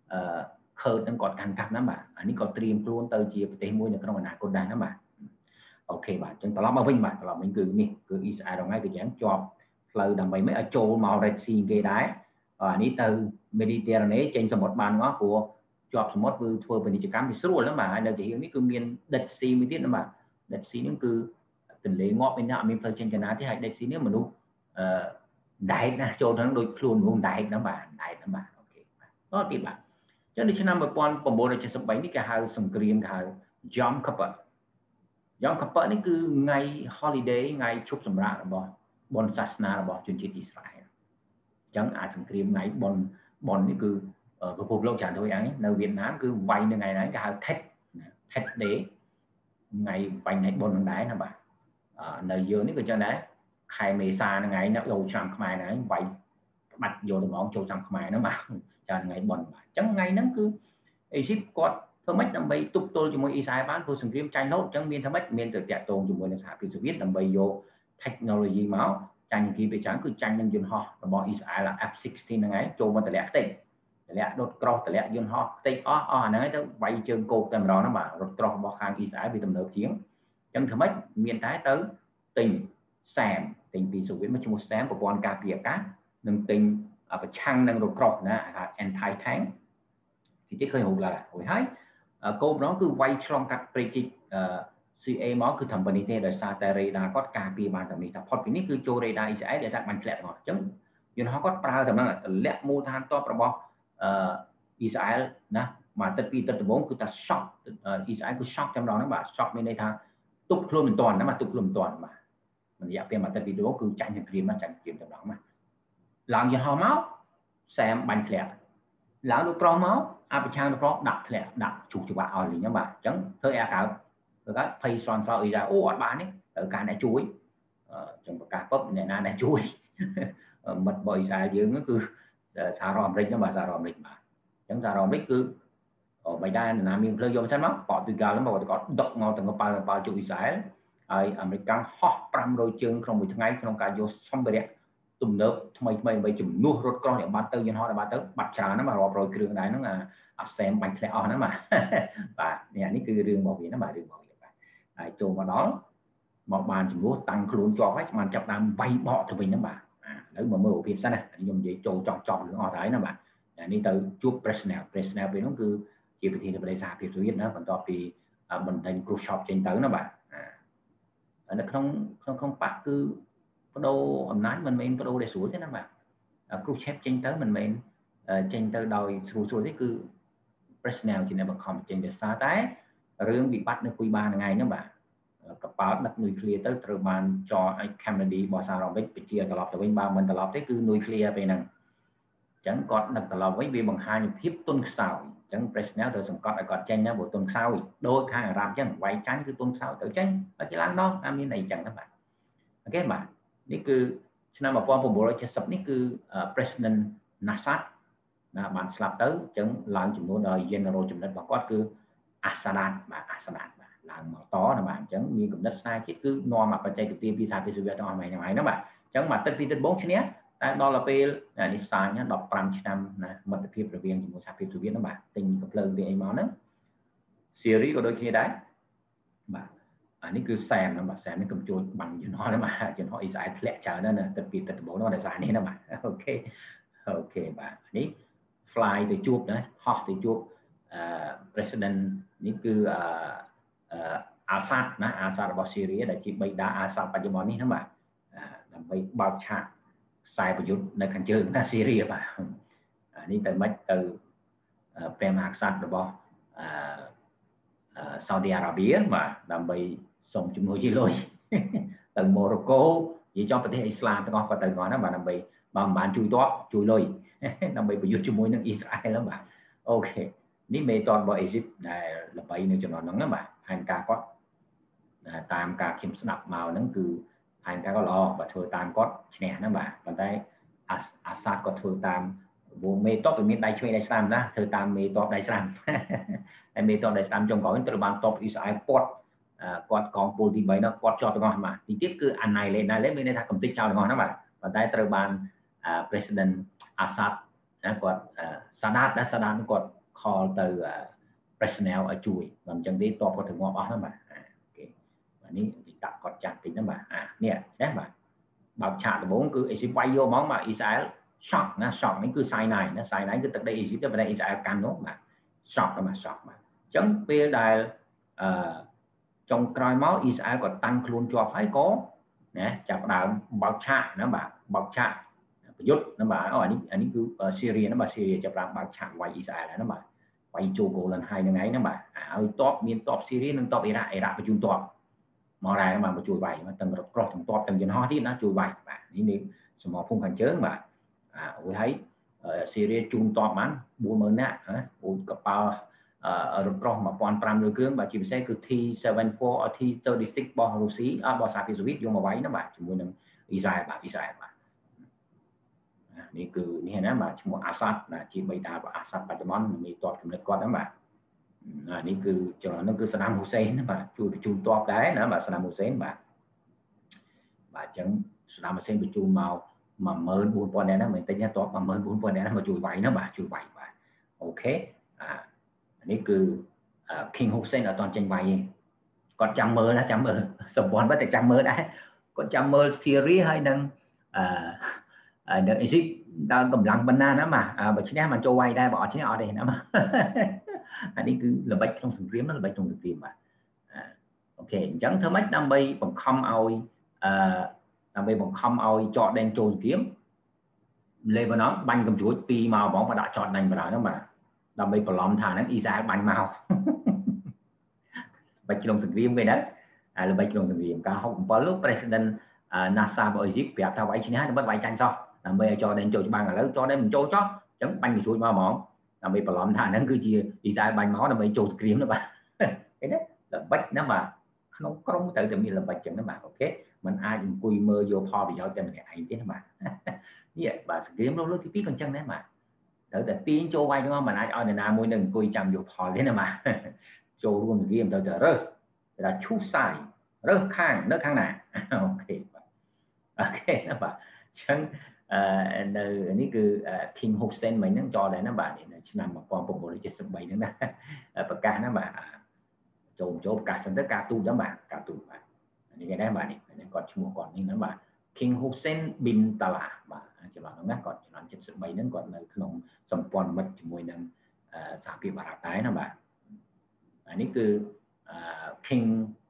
Kurd នឹងគាត់កាន់កាប់ណាបាទអានេះក៏ត្រៀមខ្លួនទៅជាប្រទេសមួយនៅក្នុងអនាគតដែរណាបាទអូខេបាទអញ្ចឹងត្រឡប់មកវិញបាទត្រឡប់វិញគឺនេះគឺអ៊ីស្រាអែលរងថ្ងៃគឺយ៉ាងជាប់ផ្លូវដើម្បីមិនឲ្យចូលមក Red Sea គេដែរអានេះទៅ Mediterranean ចេញសមុទ្របានមកព្រោះជាប់សមុទ្រគឺធ្វើពាណិជ្ជកម្មវាស្រួលណាបាទហើយនៅទីនេះគឺមាន Dead Sea មួយទៀតណាបាទ Dead Sea នេះគឺទន្លេងាប់ឯណាអត់មានផ្លូវចេញទៅណាទេហើយ Dead Sea នេះមនុស្សដែកណាចូលទៅដូចខ្លួនងដែកណាបាទដែកណាបាទអូខេបាទទៀតបាទអញ្ចឹងនៅឆ្នាំ1973នេះគេហៅសង្គ្រាមគេហៅ Yom Kippur Yom Kippur នេះគឺថ្ងៃ holiday ថ្ងៃឈប់សម្រាករបស់បុណ្យសាសនារបស់ជនជាតិអ៊ីស្រាអែលអញ្ចឹងអាចសង្គ្រាមថ្ងៃបុណ្យនេះគឺពិភពលោកច្រើនដូចហ្នឹងនៅវៀតណាមគឺវាយនៅថ្ងៃហ្នឹងគេហៅ Tet Day ថ្ងៃបាញ់ថ្ងៃបុណ្យហ្នឹងដែរណាបាទនៅយើងនេះក៏ចឹងដែរខែមេសាថ្ងៃនេះចូលឆ្នាំខ្មែរហ្នឹងវាយបាត់យកដំងចូលឆ្នាំខ្មែរហ្នឹងបាទច្រើនថ្ងៃបុណ្យបាទអញ្ចឹងថ្ងៃហ្នឹងគឺអេស៊ីបគាត់ធ្វើម៉េចដើម្បីទប់ទល់ជាមួយអ៊ីស្រាអែលបានព្រោះសង្គ្រាមចាញ់រហូតអញ្ចឹងមានធ្វើម៉េចមានទៅតាក់ទងជាមួយនឹងសហភាពសូវៀតដើម្បីយក technology មកចាញ់គេពេលច្រើនគឺចាញ់នឹងយន្តហោះរបស់អ៊ីស្រាអែល F-16 ហ្នឹងឯងចូលមកតម្លាក់ផ្ទៃតម្លាក់ដុតក្រោះតម្លាក់យន្តហោះផ្ទៃអស់អាហ្នឹងឯងទៅវាយជើងគោកតែម្ដងហ្នឹងបាទរថក្រោះរបស់ខាងអ៊ីស្រាអែលវាទំនើបជាងអញ្ចឹងធ្វើម៉េចមានតែទៅទិញSAMទិញពីសូវៀតមកឈ្មោះ SAM ប្រព័ន្ធការពារអាកាសនិងទិញប្រឆាំងនឹងរថក្រោះណាហៅ anti tank ទីឃើញហូបឡើយហើយគោលម្ដងគឺវាយឆ្លងកាត់ព្រៃជីកCA មកគឺធ្វើប៉ុណ្នេះទេដោយសារតែរេដាគាត់ការពារបានតែនេះតែផុតពីនេះគឺចូលរេដាអ៊ីស្រាអែលដែលថាបាញ់ធ្លាក់ទាំងអស់អញ្ចឹងយន្តហោះគាត់ប្រើតែហ្នឹងតម្លាក់មូលដ្ឋានទ័ពរបស់អ៊ីស្រាអែលណាមួយអាទិត្យពីរអាទិត្យដំបូងគឺថា shock អ៊ីស្រាអែលគឺ shock តែម្ដងហ្នឹងបាទ shock មានន័យថាទប់ខ្លួនមិនទាន់ណាបាទទប់ខ្លួនមិនទាន់បាទរយៈពេលមួយអាទិត្យពីរដំបូងគឺចាញ់សង្គ្រាមចាញ់សង្គ្រាមតែម្ដងបាទឡើងយន្តហោះមកSAMបាញ់ធ្លាក់ឡើងលោកក្រោះមកអបិឆាងលោកក្រោះដាក់ធ្លាក់ដាក់ជុះច្បាក់ឲ្យលីងហ្នឹងបាទអញ្ចឹងធ្វើអីកើតព្រោះភ័យស្លន់ស្លោអ៊ីរ៉ាអូអត់បានទេត្រូវការអ្នកជួយចឹងប្រកាសពឹបអ្នកណាអ្នកជួយមិត្តរបស់អ៊ីស្រាអែលយើងគឺសហរដ្ឋអាមេរិកហ្នឹងបាទសហរដ្ឋអាមេរិកបាទអញ្ចឹងសហរដ្ឋអាមេរិកគឺបៃតាណាមានភ្លើងយកមិនសិនមកប៉ទូហ្គាល់ហ្នឹងគាត់ដុកមកទាំងកប៉ាល់ជុំអ៊ីស្រាអែលហើយអាមេរិកកាំងហោះ500ជើងក្នុងមួយថ្ងៃក្នុងការយកសម្ភារៈទំនើបថ្មីដើម្បីជំនួសរថក្រោះដែលបាត់ទៅយន្តហោះដែលបាត់ទៅបាត់ច្រើនណាស់បាទរាប់រយគ្រឿងដែរហ្នឹងអាសែមបាញ់ធ្លាក់អស់ហ្នឹងបាទនេះគឺរឿងរបស់វាណាបាទរឿងរបស់វាបាទហើយចូលមកដល់មកបានជំនួសតាំងខ្លួនជាប់ហើយបានចាប់ដើមវាយបកទៅវិញហ្នឹងបាទឥឡូវមកមើលរូបភាពសិនណាខ្ញុំនិយាយចូលចង់រឿងអស់ហើយណាបាទនេះទៅជួប Brezhnev ពេលហ្នឹងគឺជាប្រធានាធិបតីសហភាពសូវៀតណាបន្ទាប់ពីបណ្ដេញ Khrushchev ចេញទៅណាបាទនៅក្នុងបកគឺបដូរអំណាចមិនមែនបដូរដែលស្រួលទេណាបាទ Khrushchev ចេញទៅមិនមែនចេញទៅដោយស្រួលទេគឺ Brezhnev ជាអ្នកបង្ខំចេញដោយសារតែរឿងវិបត្តិនៅគុយបានថ្ងៃហ្នឹងបាទកប៉ាល់ដឹកនុយក្លេអ៊ែរទៅត្រូវបានចោលឲ្យ Kennedy របស់សហរដ្ឋអាមេរិកបញ្ជាត្រឡប់ទៅវិញបើមិនត្រឡប់ទេគឺនុយក្លេអ៊ែរពេលហ្នឹងអញ្ចឹងគាត់ដឹកត្រឡប់វិញវាបង្ហាញភាពទន់ខ្សោយអញ្ចឹង Brezhnev ត្រូវសង្កត់ឲ្យគាត់ចេញណាព្រោះទន់ខ្សោយដូចខាងអារ៉ាប់អញ្ចឹងវាយចាញ់គឺទន់ខ្សោយទៅចេញតែជាឡើងដល់មានអីអញ្ចឹងណាបាទអូខេបាទនេះគឺឆ្នាំ1970នេះគឺ President Nasser ណាបានស្លាប់ទៅអញ្ចឹងឡើងចំនួនដល់ General ចំណិតរបស់គាត់គឺ Asadat បាទ Asadat បាទឡើងមកតណាបាទអញ្ចឹងមានកំណត់ស្នាជាតិគឺនាំមកបច្ចេកទេសពីសហភាពសូវៀតទាំងអស់ហ្នឹងណាបាទអញ្ចឹងមកទឹកពីទឹកបងឈ្នះតែដល់ទៅពេលនេះសាញ15ឆ្នាំណាមិត្តភាពរវាងជាមួយសហភាពសូវៀតហ្នឹងបាទទិញកំភ្លើងទីអីមកហ្នឹងសេរីក៏ដូចគ្នាដែរបាទអានេះគឺSAMណាបាទSAMនេះកំជួចបាញ់យន្តហោះណាបាទយន្តហោះអ៊ីស្រាអែលធ្លាក់ច្រើនណាស់ទឹកពីទឹកដំបូងហ្នឹងដោយសារនេះណាបាទអូខេបាទនេះ fly ទៅជួបណាហោះទៅជួបPresident នេះគឺAssad ណា Assad របស់ស៊ីរីដែលជាបិតា Assad បច្ចុប្បន្ននេះណាបាទដើម្បីបើកឆាកខ្សែប្រយុទ្ធនៅខាងជើងណាស៊ីរីបាទនេះទៅមិនទៅព្រះមហាក្សត្ររបស់សាអូឌីអារ៉ាប៊ីបាទដើម្បីសុំជំនួយជាលុយទៅម៉ូរ៉ូកូនិយាយចំប្រទេសអ៊ីស្លាមទាំងអស់ក៏ទៅគាត់ណាបាទដើម្បីបើមិនបានជួយតបជួយលុយដើម្បីប្រយុទ្ធជាមួយនឹងអ៊ីស្រាអែលបាទអូខេនេះមេតតរបស់អេស៊ីបដែលល្បីនៅចំណុចហ្នឹងណាបាទផែនការគាត់តាមការខ្ញុំស្ដាប់មកហ្នឹងគឺផែនការគាត់ល្អបាទធ្វើតាមគាត់ឈ្នះណាបាទប៉ុន្តែអាសាតគាត់ធ្វើតាមវងមេតបវាមានដៃឆ្វេងដៃស្ដាំណាធ្វើតាមមេតបដៃស្ដាំ em bị toàn đại sam trong gói từ ban top Israel port quạt còn pol thì mấy nó quạt cho tụi ngon mà thì tiếp cứ anh này lên bên đây thằng cầm tích chào tụi ngon đó mà và tại từ ban president Assad quạt Sadat đã Sadat quạt call từ personnel ở chui làm chân đi top của tụi ngon đó mà và ní đặt quạt chặt thì nó mà nè đấy mà bảo chặt bốn cứ Egypt quay vô món mà Israel shock nó cứ sai này cứ từ đây Egypt tới đây Israel cam nốt mà shock mà chẳng bây đài trong cõi máu Israel còn tăng luôn cho phải có nè chặt đạo bảo chặt nó bảo chặt dốt nó bảo anh cứ Syria nó Syria chặt đạo bảo chặt quay Israel nó quay châu cổ lần hai ngày nó top miền top Syria nó top Iraq và chung top mà lại mà chui bài mà từng rồi từng top từng dân ho thì nó chui bài và ní sầm mỏ phun hành chớn mà tôi thấy Syria chung top mắn buôn mơn nè cặp bao rồi mà quan pram rồi cương và chỉ sẽ cứ T74 ở T36 bao Russia bao Saudi Soviet dùng mà váy nó mà chúng mình Israel màนี่คือนี่นะมาชมอาซัดนะจีบตาอาซัดปัจจุบันมีตัวกำเนิดก่อนนะมานี่คือจังหวะนั้นคือสนามฮุเซนนะมาจูตัวได้นะมาสนามฮุเซนมาจังสนามฮุเซนไปจูมาเมินบุญปอนเนี่ยนะเหมือนแต่เนี่ยตัวมาเมินบุญปอนเนี่ยนะมาจูไว้นะมาจูไว้โอเคอันนี้คือคิงฮุเซนở ตอนจังไว้ก่อนจำเมินนะจำเมินสมบูรณ์ว่าแต่จำเมินได้ก่อนจำเมินซีรีส์ให้ดังเEgypt ดาวกำลังบรรณานะมาแบบนี้มันโจไว้ได้บอกชิ้นเอาได้นะมาอันนี้คือระบายตรงสังเกตนั่นระบายตรงสังเกตมาโอเคจังเธอไม่นำไปบังคับเอาจอดแดงโจเทียมเลยว่าน้องบังกับจุดปีมาบอกมาด่าจอดแดงมาด่าน้องมานำไปปลอมฐานนั้นอีสานบังมาไปตรงสังเกตไปนั้นระบายตรงสังเกตการเขาพอลูก president NASA của Egypt việc thao vậy chính nó bắt vài tranh sao làm bây giờ cho đến chỗ bằng là lớn cho đến mình chỗ chó chẳng banh thì chui mà mỏng làm bây giờ làm thằng nó cứ chia đi ra banh máu là bây chỗ kiếm nó bạn cái đấy là bách nó mà nó không tự mình là bách chẳng nó mà ok mình ai cũng cùi mơ vô pho bị do chân cái ảnh thế mà như vậy và kiếm nó lúc cái con chân đấy mà đỡ là tiếng chỗ quay đúng không mà ai ở đây nào mỗi lần cùi chăm vô pho thế nào mà chỗ luôn game từ từ rơi là chú sai rớt khang nước khang này ok nó bảo chẳngนี่คือ King Hussein mình nó cho đấy nó bảo để nằm mà còn phục vụ cho sự bày nữa nè và cả nó bảo chỗ cả sân tất cả tu đó mà cả tu mà như cái đấy mà này còn chung còn nhưng nó bảo King Hussein bin Tala mà chỉ bảo nó còn làm cho sự bày nó còn là không sầm còn mất mùi năng sản phẩm bảo tái nó bảoนี่คือ King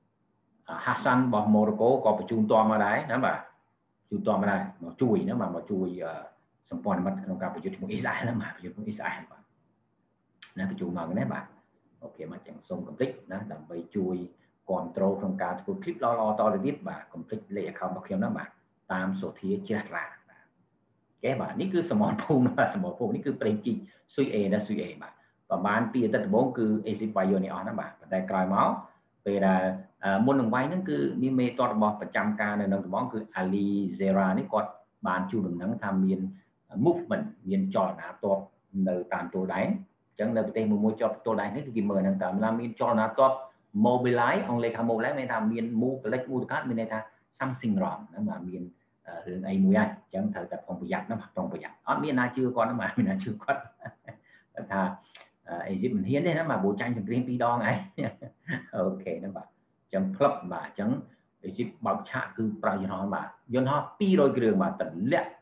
Hassan บอกโมร็อกโกก็ประชุมตัวมาได้นะบ่าจุดต่อมาได้มาช่วยนะมาช่วยสมปองมันในการประยุทธ์ของอิสราเอลนะประยุทธ์ของอิสราเอลนะประชุมมากันได้บ่าโอเคมาจังส่งคอมพลีทนะนำไปช่วยคอนโทรลของการถูกคลิปรอต่อเลยนิดบ่าคอมพลีทเลยเขาบอกเขียนนะบ่าตามโซเทียเจตราแกบ่านี่คือสมองภูมินะสมองภูมินี่คือประเด็นจริงซุยเอนะซุยเอบ่าประมาณปีตัดโบคือเอซิปไบโอนีออนนะบ่าแต่กลายmáu về là môn đồng bay nó cứ như mê toát bọt và trăm ca này đồng bóng cứ Ali Zera này còn bàn chu đồng nắng tham miền movement miền tròn là toát nơi tàn tổ đáy chẳng là tên một môi cho tổ đáy này thì mời năng tạm làm miền tròn là toát mobilize ông lấy tham mô lấy tham miền mu lấy mu cát miền này ta something wrong nó mà miền hướng ấy mùi ai chẳng thời tập phòng giặt nó mặc phòng giặt ở miền nào chưa có nó mà miền nào chưa có thà Egypt mình hiến đấy nó mà bộ tranh thành green pea này ok nó bảo chẳng club mà chẳng Egypt bảo trả cứ bao nhiêu họ pi rồi cái đường mà tận lẹ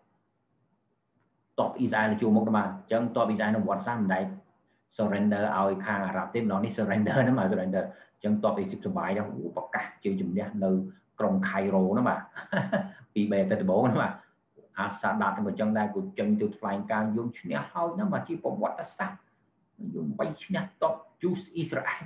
top Israel là chùa một mà chẳng top Israel nó quan sát này surrender ao khang Ả Rập tiếp nó đi surrender nó mà surrender chẳng top Egypt sờ bài đâu bọc cả chịu chùm nhá nơi trong Cairo nó mà bị bè tới bố nó mà Assad đặt một chân đây của chân từ flying can dùng chuyện này hơi nó mà chỉ có what Assad dùng bay nhá top choose Israel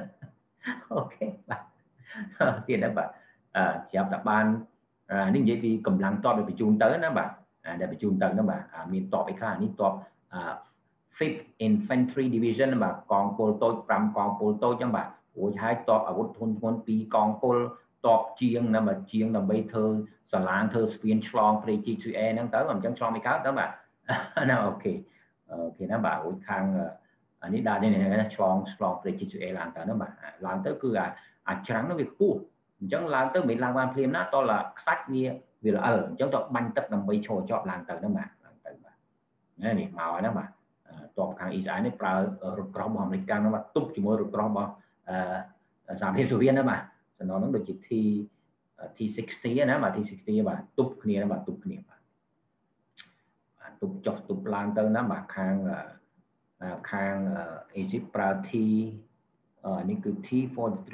ok tiền đó bạn chỉ học tập ban nên vậy thì cầm lăng to để bị chun tới đó bạn để bị chun tới đó bạn miền top cái khác ní top 5th Infantry Division đó bạn còn pol tôi pram còn pol tôi cho bạn ủa hai top ở thôn pi còn pol top chiêng mà chiêng là bây thơ sờ lang thơ spin chlong play chi suy năng tới làm chân chlong mấy cái đó bạn nào ok ok nó bảo ủa khang នេះដល់នេះឆ្លងប្រជាជាតិឡើងទៅហ្នឹងបាទឡើងទៅគឺអាច្រាំងនោះវាខ្ពស់អញ្ចឹងឡើងទៅមិនឡើងបានភ្លាមណាតលខ្សាច់វាល្អិលអញ្ចឹងទៅបាញ់ទឹកដើម្បីឈរជាប់ឡើងទៅហ្នឹងបាទឡើងទៅបាទនេះមកហ្នឹងបាទតបខាងអ៊ីស្រាអែលនេះប្រើរថក្រោះរបស់អាមេរិកហ្នឹងបាទទប់ជាមួយរថក្រោះរបស់សហភាពសូវៀតហ្នឹងបាទសំណងហ្នឹងដូចជា T60 ណាបាទ T60 បាទទប់គ្នាបាទទប់គ្នាបាទទប់ចុះទប់ឡើងទៅណាបាទខាងអេស៊ីបប្រើ នេះគឺ T43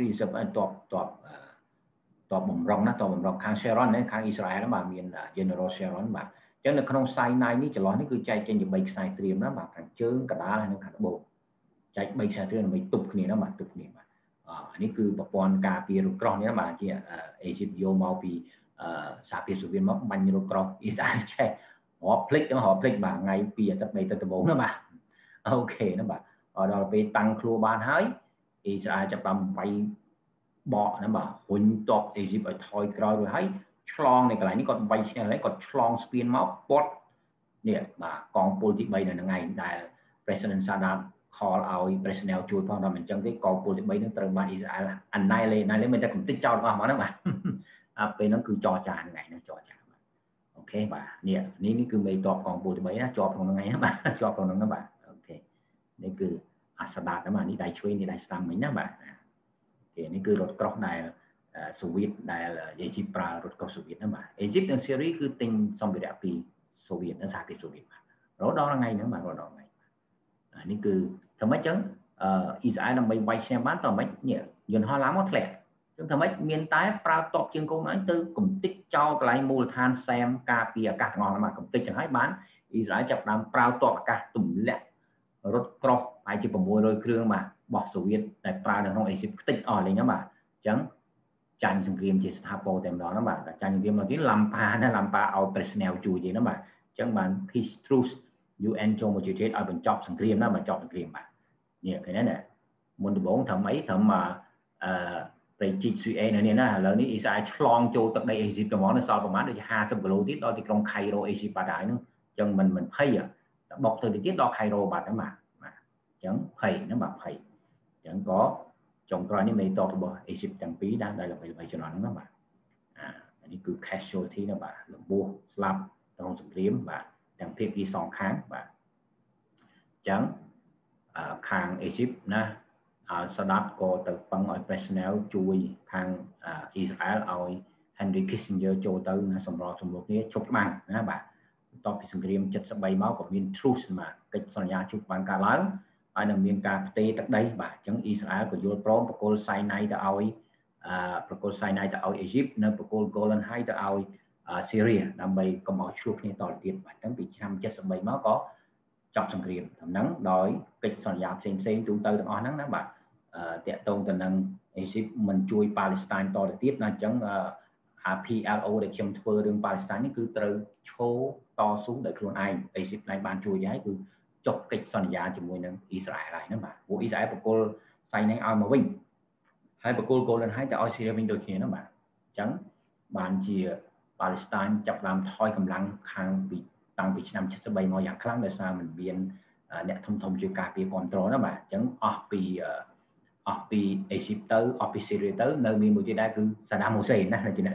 តបបំរុងណាតបបំរុងខាង Sharon ណាខាងអ៊ីស្រាអែលបាទមាន General Sharon បាទអញ្ចឹងនៅក្នុងខ្សែណៃនេះចន្លោះនេះគឺចែកចេញជា3ខ្សែត្រៀមណាបាទខាងជើងកណ្ដាលហើយនិងខាងត្បូងចែក3ខ្សែត្រៀមដើម្បីទប់គ្នាណាបាទទប់គ្នាបាទនេះគឺប្រព័ន្ធការពាររថក្រោះនេះបាទជាអេស៊ីបយកមកពីសហភាពសូវៀតមកបាញ់រថក្រោះអ៊ីស្រាអែលឆេះរាប់ភ្លេចបាទថ្ងៃ2អាទិត្យ3អាទិត្យដំបូងណាបាទអូខេណាបាទដល់ពេលតាំងខ្លួនបានហើយអ៊ីស្រាអែលចាប់តាមវាយបកណាបាទហ៊ុញតបអេស៊ីបឲ្យថយក្រោយរួចហើយឆ្លងនៅកន្លែងនេះគាត់វាយឈ្នះហើយគាត់ឆ្លងស្ពានមកពាត់នេះបាទកងពលទី3នៅថ្ងៃដែល President Sadat call ឲ្យ President ជួយផងដល់មិនអញ្ចឹងទេកងពលទី3នឹងត្រូវបានអ៊ីស្រាអែលអាណៃលេមិនតែកំទេចចោលអស់មកហ្នឹងបាទពេលហ្នឹងគឺចរចាថ្ងៃហ្នឹងចរចាបាទអូខេបាទនេះគឺមេតបកងពលទី3ណាជាប់ក្នុងថ្ងៃណាបាទជាប់ក្នុងហ្នឹងណាបាទអូខេនេះគឺអាសដាតណាបាទនេះដៃឆ្វេងនេះដៃស្ដាំមិញណាបាទនេះគឺរថក្រោះដែលសូវៀតដែលអេស៊ីបប្រើរថក្រោះសូវៀតណាបាទអេស៊ីបនិងសេរីគឺទិញសម្ភារៈពីសូវៀតនិងសហភាពសូវៀតបាទរហូតដល់ថ្ងៃហ្នឹងបាទរហូតដល់ថ្ងៃនេះគឺធ្វើម៉េចចឹងអ៊ីស្រាអែលដើម្បីវាយឈ្នះបានតើម៉េចនេះយន្តហោះឡើងមកធ្លាក់ចឹងធ្វើម៉េចមានតែប្រើតបជើងកុំឲ្យទៅកំទេចចោលកន្លែងមូលដ្ឋានសែមការពារអាកាសទាំងអស់ហ្នឹងកំទេចចឹងហើយបានអ៊ីស្រាអែលចាប់ដើមប្រើតបអាកាសទម្លាក់រថក្រោះហើយជា600គ្រឿងបាទរបស់សូវៀតដែលប្រើនៅក្នុងអេស៊ីបខ្ទេចអស់លេងហ្នឹងបាទអញ្ចឹងចាញ់សង្គ្រាមជាស្ថាពរតែម្ដងហ្នឹងបាទចាញ់សង្គ្រាមមកទៀតឡាំប៉ាឲ្យប្រេស្នែវជួយទេណាបាទអញ្ចឹងបាន peace truce UN ចូលមកជួយឲ្យបញ្ចប់សង្គ្រាមណាបញ្ចប់សង្គ្រាមបាទនេះឃើញទេមុនដំបូងត្រឹមប្រេជីក CA នៅនេះណាឥឡូវនេះអ៊ីស្រាអែលឆ្លងចូលទឹកដីអេស៊ីបទៅមកនៅសល់ប្រហែលដូចជា50គីឡូទៀតដល់ទីក្រុងខៃរ៉ូអេស៊ីបបាត់ហើយហ្នឹងអញ្ចឹងមិនភ័យបុកទៅទៀតដល់ខៃរ៉ូបាត់ហ្នឹងបាទអញ្ចឹងភ័យហ្នឹងបាទភ័យអញ្ចឹងក៏ចុងក្រោយនេះមេតបរបស់អេស៊ីបទាំងពីរដែលល្បីចំណងហ្នឹងបាទនេះគឺ casualty ណាបាទរបួសស្លាប់ក្នុងសង្គ្រាមបាទទាំងភាគីសងខាងបាទអញ្ចឹងខាងអេស៊ីបណាសាដាតក៏ទៅពឹងឲ្យ personnel ជួយខាងអ៊ីស្រាអែលឲ្យ Henry Kissinger ចូលទៅណាសម្របសម្រួលគ្នាជប់ច្បាំងណាបាទបន្ទាប់ពីសង្គ្រាម73មកក៏មាន truce បាទកិច្ចសន្យាជប់ច្បាំងកើតឡើងហើយនឹងមានការផ្ទេរទឹកដីបាទអញ្ចឹងអ៊ីស្រាអែលក៏យល់ព្រមប្រគល់សៃណៃទៅឲ្យអេស៊ីបនៅប្រគល់ Golan Heights ទៅឲ្យស៊ីរីដើម្បីកុំឲ្យឆ្លោះគ្នាតទៅទៀតបាទអញ្ចឹងពីឆ្នាំ73មកក៏ចប់សង្គ្រាមដំណឹងដោយកិច្ចសន្យាផ្សេងទូទៅទាំងអស់ហ្នឹងណាបាទតាក់ទងទៅនឹងអេស៊ីបមិនជួយប៉ាឡេស្តៃនតទៅទៀតណាអញ្ចឹងPLO ដែលខ្ញុំធ្វើរឿងប៉ាឡេស្តៃននេះគឺត្រូវឈរតស៊ូដោយខ្លួនឯងអេស៊ីបណៃបានជួយហើយគឺចុះកិច្ចសន្យាជាមួយនឹងអ៊ីស្រាអែលហើយណាបាទពួកអ៊ីស្រាអែលប្រគល់សៃណៃឲ្យមកវិញហើយប្រគល់ Golan Heights ទៅឲ្យស៊ីរីវិញដូចគ្នាណាបាទអញ្ចឹងបានជាប៉ាឡេស្តៃនចាប់ផ្ដើមថយកម្លាំងខាងពីតាំងពីឆ្នាំ73មកយ៉ាងខ្លាំងដោយសារมันមានអ្នកធំជួយការពារគ្រប់គ្រងណាបាទអញ្ចឹងអស់ពីអេស៊ីបទៅអស់ពីស៊ីរីទៅនៅមានមួយទៀតដែរគឺសាដាមហូសេនណាជាអ្នក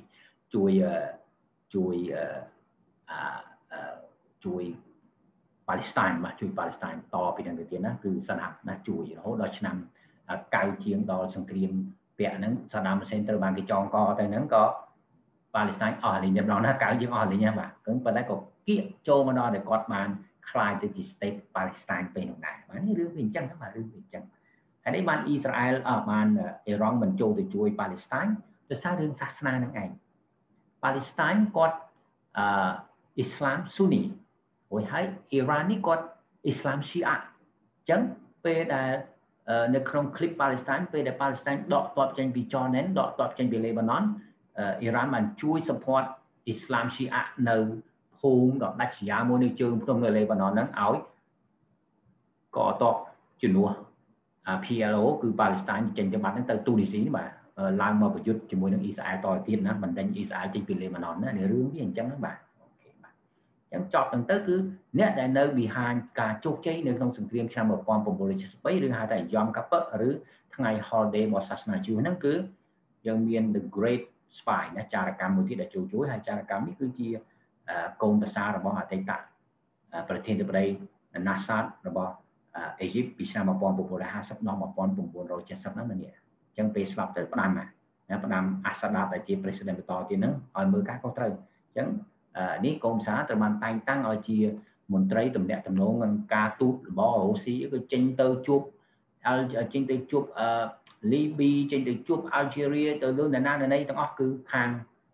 ជួយប៉ាឡេស្តៃនបាទជួយប៉ាឡេស្តៃនតពីនឹងទៅទៀតណាគឺសាដាមណាជួយរហូតដល់ឆ្នាំ90ជាងដល់សង្គ្រាមពាក់ហ្នឹងសាដាមហូសេនត្រូវបានគេចងកទៅហ្នឹងក៏ប៉ាឡេស្តៃនអស់លេងម្ដងណា90យើងអស់លេងណាបាទគឺប៉ុន្តែក៏គៀកចូលមកដល់តែគាត់បានខ្លាយទៅជា state ប៉ាឡេស្តៃនពេលនោះដែរបាទនេះរឿងវាអញ្ចឹងបាទរឿងវាអញ្ចឹងហើយនេះបានអ៊ីស្រាអែលបានអ៊ីរ៉ង់មិនចូលទៅជួយប៉ាឡេស្តៃនដោយសាររឿងសាសនានឹងឯងប៉ាឡេស្តៃនគាត់អ៊ីស្លាមស៊ូនីហើយអ៊ីរ៉ាននេះគាត់អ៊ីស្លាមឈីអាអញ្ចឹងពេលដែលនៅក្នុងคลิปប៉ាឡេស្តៃនពេលដែលប៉ាឡេស្តៃនដកទ័ពចេញពីចរណែនដកទ័ពចេញពីលេបាណុនអ៊ីរ៉ានបានជួយ support អ៊ីស្លាមឈីអានៅភូមិដ៏ដាច់ស្រយាលមួយនៅជើងភ្នំនៅលេបាណុនហ្នឹងឲ្យកតបជំនួសPLO គឺប៉ាឡេស្តៃនចេញទៅបាត់ហ្នឹងទៅទូនីស៊ីបាទឡើងមកប្រយុទ្ធជាមួយនឹងអ៊ីស្រាអែលតទៅទៀតណាបណ្ដេញអ៊ីស្រាអែលចេញពីលេបាណុនណារឿងវាអញ្ចឹងហ្នឹងបាទអូខេបាទ chẳng chọn từng tới cứ nét đại nơi bị hàng cả chục cháy nơi trong sừng kriêm sang một con bồn bồn lấy đừng hai đại yom cắp rứ ngày holiday một sát na chú nó cứ dân miền the great spy nó cha cam một tí để chủ chuối hay cha cam cứ chia công ta rồi bỏ hạt tây tạประเทศในนาซาระบบอียิปต์ปีศาจมาปอนปุโบราณสับน้องมาปอนปุโบราณจะสับนั้นมันเนี่ยจังไปสลับเติร์ดประดามนะประดามอาสดาแต่จีประธานต่อทีนึงเอามือการเขาเติร์ดจังนี่กรมสาแต่มันแต่งตั้งเอาจีมนตรีตำแหน่งตำแหน่งเงินกาตูบอโอซีก็จิงเตอร์จุบจิงเตอร์จุบลีบีจิงเตอร์จุบอัลจีเรียเตอร์ลูนาในตั้งออกคือทาง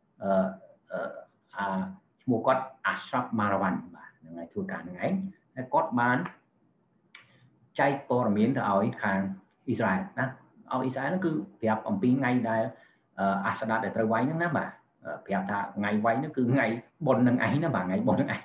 หมู่กอดอาชับมาราวันngày thua cả ngày cốt bán chay to miếng thì ở hàng Israel đó ở Israel nó cứ đẹp ông pin ngay đây Asada để tôi quay nó mà đẹp ta ngày quay nó cứ ngày bồn nâng ấy nó bà ngày bồn nâng ấy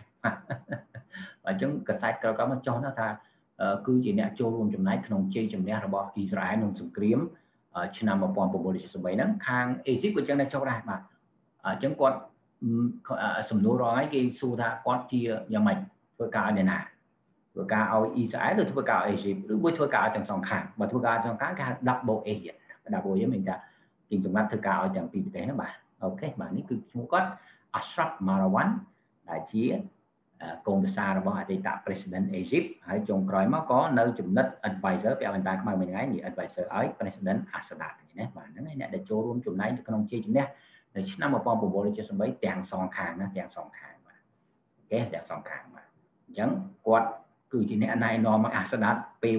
và chúng cái sai có mà cho nó ta cứ chỉ nè cho luôn chấm này không chơi chấm nè rồi bỏ Israel nông sủng kiếm chỉ nằm một bọn bộ lịch sử bảy nắng hàng Egypt của chân này cho ra mà chúng con sầm nô rồi cái su tha con chia nhà mình thôi cả này nè thôi cả ở Israel rồi thôi cả ở Egypt rồi thôi cả trong sòng khang và thôi cả trong cái đặc bộ Egypt đặc bộ với mình là kinh chúng ta thôi cả ở trong kinh tế đó bà ok bà này cứ chúng có Ashraf Marwan đại chí công sa rồi bỏ tại president Egypt hay trong cõi mà có nơi chụp đất advisor về anh ta các bạn mình nói gì advisor ấy president Assad này bà nó này để cho luôn chụp này cho con chơi chụp nè để năm một bom bộ cho sân bay đèn song khang nó đèn song khang mà cái đèn song khang mà chẳng quạt cứ chỉ này này nó mà Assad pay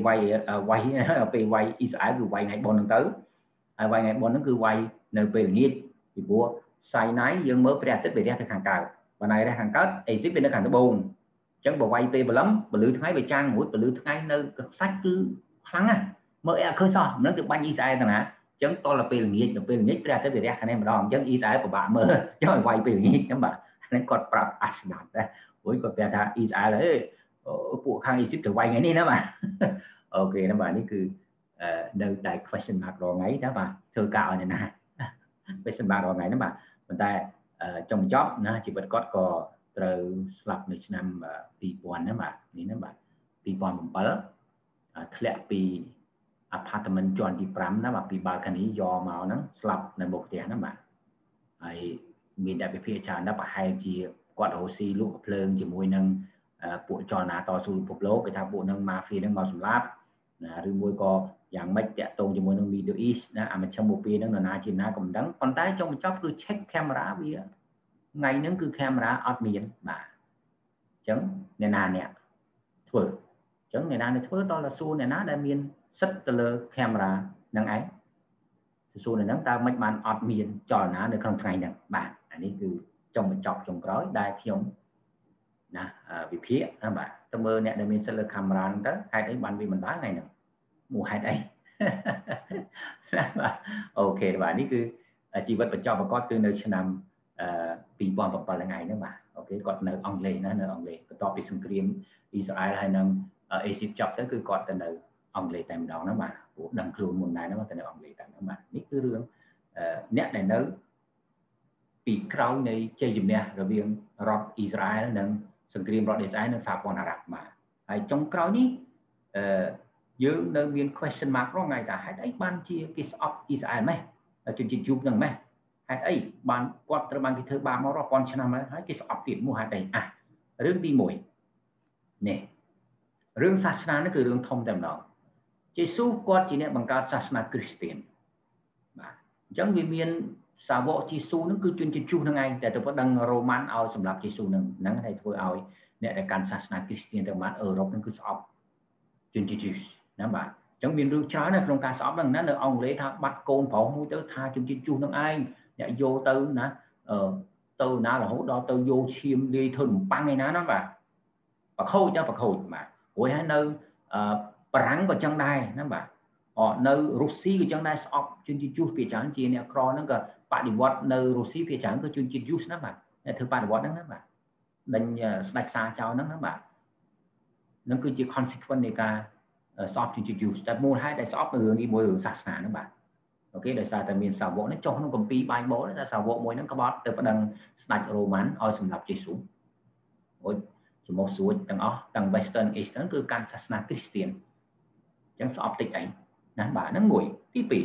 quay Israel cứ quay ngày bốn tháng tới quay ngày bốn nó cứ quay nơi về nghiệt thì bố sai nái dân mới phải tích về ra hàng cào và này ra hàng cất Egypt bên nó hàng nó bồn chẳng bộ quay tê bờ lắm bờ lưới thái về trang mũi bờ lưới thái nơi sách cứ kháng à mới khơi so nó được banh Israel thằng hả chẳng to là pil nghiệt ra tới về ra anh em mà đòn chẳng Israel của bạn mơ chứ mà quay pil nghiệt chẳng mà nên còn prap Assad đây với còn về ra Israel đấy bộ khang Egypt từ quay ngày này đó mà ok nó bàនេះគឺនៅតែ question mark រងថ្ងៃណាបាទធ្វើការឲ្យណា question mark រងថ្ងៃណាបាទប៉ុន្តែចុងចប់ណាជីវិតគាត់ក៏ត្រូវស្លាប់នៅឆ្នាំ2000ណាបាទនេះណាបាទ2007ធ្លាក់ពី apartment ជាន់ទី5ណាបាទពី balcony យកមកហ្នឹងស្លាប់នៅមុខផ្ទះណាបាទហើយមានតែវិភាគច្រើនណាស់ប្រហែលជាគាត់រស់ស៊ីលក់ភ្លើងជាមួយនឹងពួកចលនាតស៊ូពិភពលោកគេថាពួកនឹង mafia ហ្នឹងមកសម្លាប់ណាឬមួយក៏យ៉ាងម៉េចតាក់ទងជាមួយនឹង Middle East ណាអាមជ្ឈមមួយពីរហ្នឹងនរណាជាណាក៏មិនដឹងប៉ុន្តែចុងបញ្ចប់គឺ check camera វាថ្ងៃហ្នឹងគឺ camera អត់មានបាទអញ្ចឹងអ្នកណាអ្នកធ្វើអញ្ចឹងអ្នកណាអ្នកធ្វើតើសួរអ្នកណាដែលមានសិទ្ធិទៅលើ camera ហ្នឹងឯងសួរនៅហ្នឹងតើមិនបានអត់មានចលនានៅក្នុងថ្ងៃហ្នឹងបាទអានេះគឺចុងបញ្ចប់ចុងក្រោយដែលខ្ញុំណាវិភាគណាបាទទៅមើលអ្នកដែលមានសិទ្ធិលើ camera ហ្នឹងទៅហេតុអីបានវាមិនបានថ្ងៃហ្នឹងមួយហេតុអីអូខេបាទនេះគឺជីវិតបញ្ចប់ប្រកបគឺនៅឆ្នាំ2007ថ្ងៃហ្នឹងបាទអូខេគាត់នៅអង់គ្លេសណានៅអង់គ្លេសបន្ទាប់ពីសង្គ្រាមអ៊ីស្រាអែលហើយនឹងអេស៊ីបចប់ទៅគឺគាត់ទៅនៅអង់គ្លេសតែម្ដងណាបាទពួកដឹងខ្លួនមុនដែរណាទៅនៅអង់គ្លេសតែម្ដងបាទនេះគឺរឿងអ្នកដែលនៅពីក្រោយនៃជ័យជំនះរវាងរដ្ឋអ៊ីស្រាអែលនិងសង្គ្រាមរដ្ឋអ៊ីស្រាអែលនិងសហព័ន្ធអារ៉ាប់បាទហើយចុងក្រោយនេះយើងនៅមាន question mark រងថ្ងៃថាហេតុអីបានជាគេស្អប់អ៊ីស្រាអែលម៉េះជនជាតិយូបហ្នឹងម៉េះហេតុអីបានគាត់ត្រូវបានគេធ្វើបាបមករាប់ពាន់ឆ្នាំហើយគេស្អប់ទៀតមកហេតុអីរឿងទី1នេះរឿងសាសនានេះគឺរឿងធំតែម្ដងយេស៊ូគាត់ជាអ្នកបង្កើតសាសនាគ្រីស្ទានបាទអញ្ចឹងវាមានសាវកយេស៊ូនឹងគឺជនជាតិយូបហ្នឹងឯងតែទៅប្តឹងរ៉ូម៉ាន់ឲ្យសម្រាប់យេស៊ូហ្នឹងហើយធ្វើឲ្យអ្នកដែលកាន់សាសនាគ្រីស្ទានទៅបានអឺរ៉ុបហ្នឹងគឺស្អប់ជនជាតិយូបណាបាទអញ្ចឹងមានរឿងច្រើនណាក្នុងការស្អប់ហ្នឹងណានៅអង់គ្លេសថាបាត់កូនប្រុសមួយទៅថាជនជាតិយូបហ្នឹងឯងអ្នកយកទៅណាទៅណារហូតដល់ទៅយកឈាមលាយធ្វើនំប៉័ងឯណាណាបាទប្រខូចបាទរួចហើយនៅបារាំងក៏ចឹងដែរណាបាទនៅរុស្ស៊ីក៏ចឹងដែរស្អប់ជនជាតិយូភាគច្រើនជាអ្នកក្រហ្នឹងក៏បដិវត្តនៅរុស្ស៊ីភាគច្រើនក៏ជនជាតិយូណាបាទអ្នកធ្វើបដិវត្តហ្នឹងណាបាទដេញស្ដេចសារចោលហ្នឹងណាបាទនឹងគឺជា consequence នៃការស្អប់ជនជាតិយូតែមូលហេតុដែលស្អប់រឿងនេះមួយរឿងសាសនាហ្នឹងបាទអូខេដោយសារតែមានសាវកនេះចុះក្នុងគម្ពីរបៃបលតែសាវកមួយហ្នឹងក្បត់ទៅប្តឹងស្ដេចរ៉ូម៉ាន់ឲ្យសម្លាប់យេស៊ូ ôi chỉ một số tầng tầng Western Eastern cứ can sát na Christian chẳng sợ optic ấy nán bà nó ngồi tí pì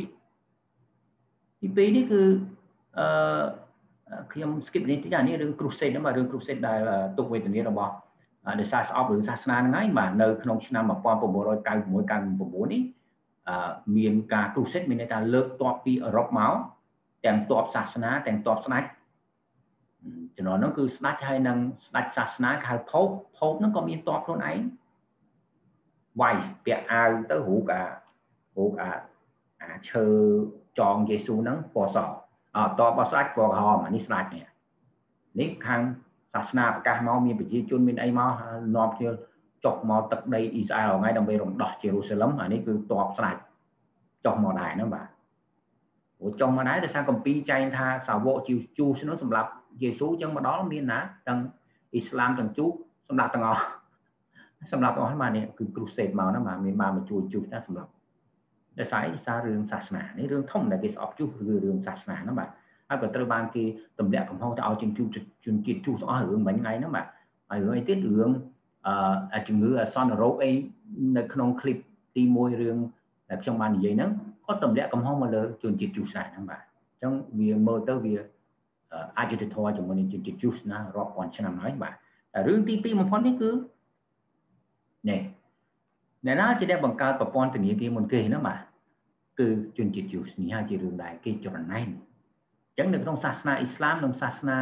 ní cứ khi ông skip đi tí này đường crusade đó mà đường crusade đây là tục về từนี้เราบอกđể xa ọpหรือศาสนาngay mà nơiក្នុងឆ្នាំ1996នេះមានការ crusade មានន័យថាលើកទ័ពពីអឺរ៉ុបមកទាំងទ័ពសាសនាទាំងទ័ពស្ដេចចំណុចនោះគឺស្ដេចហើយនឹងស្ដេចសាសនាហៅផូបហ្នឹងក៏មានទ័ពខ្លួនឯងវាយពាក់អាវទៅរូបអាឈើចងយេស៊ូហ្នឹងពណ៌សតបស្ដេចពណ៌ក្រហមនេះស្ដេចនេះខាងសាសនាប្រកាសមកមានប្រជាជនមានអីមកនាំគ្នាចុះមកទឹកដីអ៊ីស្រាអែលថ្ងៃដើម្បីរំដោះយេរូសាឡឹមអានេះគឺតបស្ដេចចុះមកដែរហ្នឹងបាទចុះមកដែរដោយសារគម្ពីរចែងថាសាវកជូសនោះសម្រាប់យេស៊ូចឹងមកដល់មានណាទាំងអ៊ីស្លាមទាំងជូសម្រាប់ទាំងអស់បាទនេះគឺ crusade មកណាបាទមានមកជួយជូសណាសម្រាប់ដោយសាររឿងសាសនានេះរឿងធំដែលគេស្អប់ជូសគឺរឿងសាសនាណាបាទហើយក៏ត្រូវបានគេទម្លាក់កំហុសទៅឲ្យជនជាតិជូសទាំងអស់រឿងមិញថ្ងៃហ្នឹងបាទហើយរឿងអីទៀតរឿងជំងឺអសន្នរោគអីនៅក្នុងคลิปទី1រឿងដែលខ្ញុំបាននិយាយហ្នឹងក៏ទម្លាក់កំហុសមកលើជនជាតិជូសដែរហ្នឹងបាទអញ្ចឹងវាមើលទៅវាអយុត្តិធម៌ជាមួយនឹងជនជាតិជូសណារាប់ពាន់ឆ្នាំហើយបាទតែរឿងទី2បំផុតនេះគឺនេះអ្នកណាជាអ្នកបង្កើតប្រព័ន្ធធនាគារមុនគេណាបាទគឺជនជាតិជូសនេះហើយជារឿងដែលគេច្រណែនអញ្ចឹងនៅក្នុងសាសនាអ៊ីស្លាមនិងសាសនា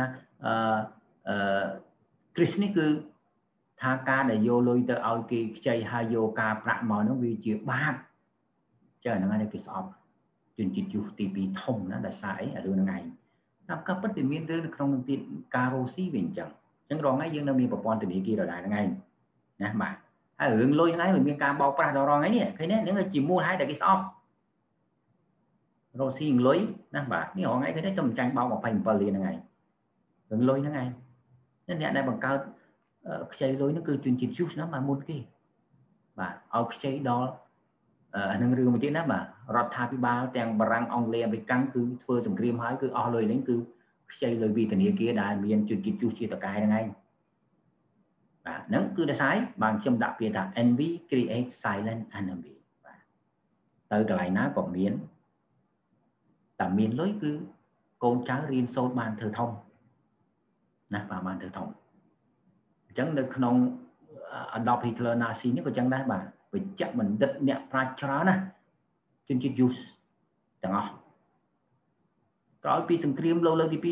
គ្រីស្ទនេះគឺថាការដែលយកលុយទៅឲ្យគេខ្ចីហើយយកការប្រាក់មកនោះវាជាបាបចឹងហ្នឹងហើយគេស្អប់ជនជាតិជូសទី2ធំណាដោយសារអីរឿងហ្នឹងឯងតាមការពិតវាមានរឿងនៅក្នុងទៀតការរ៉ូស៊ីវាអញ្ចឹងរងថ្ងៃយើងនៅមានប្រព័ន្ធធនាគារដដែលហ្នឹងឯងណាបាទហើយរឿងលុយហ្នឹងឯងវាមានការបោកប្រាស់ដល់រងថ្ងៃនេះឃើញទេហ្នឹងជាមូលហេតុដែលគេស្អប់រ៉ូស៊ីលុយណាបាទនេះរងថ្ងៃឃើញទេទៅចាញ់បោក27លានហ្នឹងឯងរឿងលុយហ្នឹងឯងអ្នកដែលបង្កើតខ្ចីលុយហ្នឹងគឺជនជាតិជូសណាបាទមុនគេបាទឲ្យខ្ចីដល់អានឹងរឿងមួយទៀតណាបាទរដ្ឋាភិបាលទាំងបារាំងអង់គ្លេសអាមេរិកគឺធ្វើសង្គ្រាមហើយគឺអស់លុយហ្នឹងគឺខ្ចីលុយពីធនាគារដែលមានជនជាតិជូសជាតកែហ្នឹងឯងបាទហ្នឹងគឺដោយសារបានខ្ញុំដាក់ពាក្យថា envy create silent enemy បាទទៅកន្លែងណាក៏មានតែមានលុយគឺកូនចៅរៀនសូត្របានធ្វើធំណាបាទបានធ្វើធំអញ្ចឹងនៅក្នុង Adolf Hitler Nazi នេះក៏ចឹងដែរបាទវិជ្ជបណ្ឌិតអ្នកប្រាជ្ញច្រើនណាជនជាតិយូសទាំងអស់ក្រោយពីសង្គ្រាមលោកលើកទី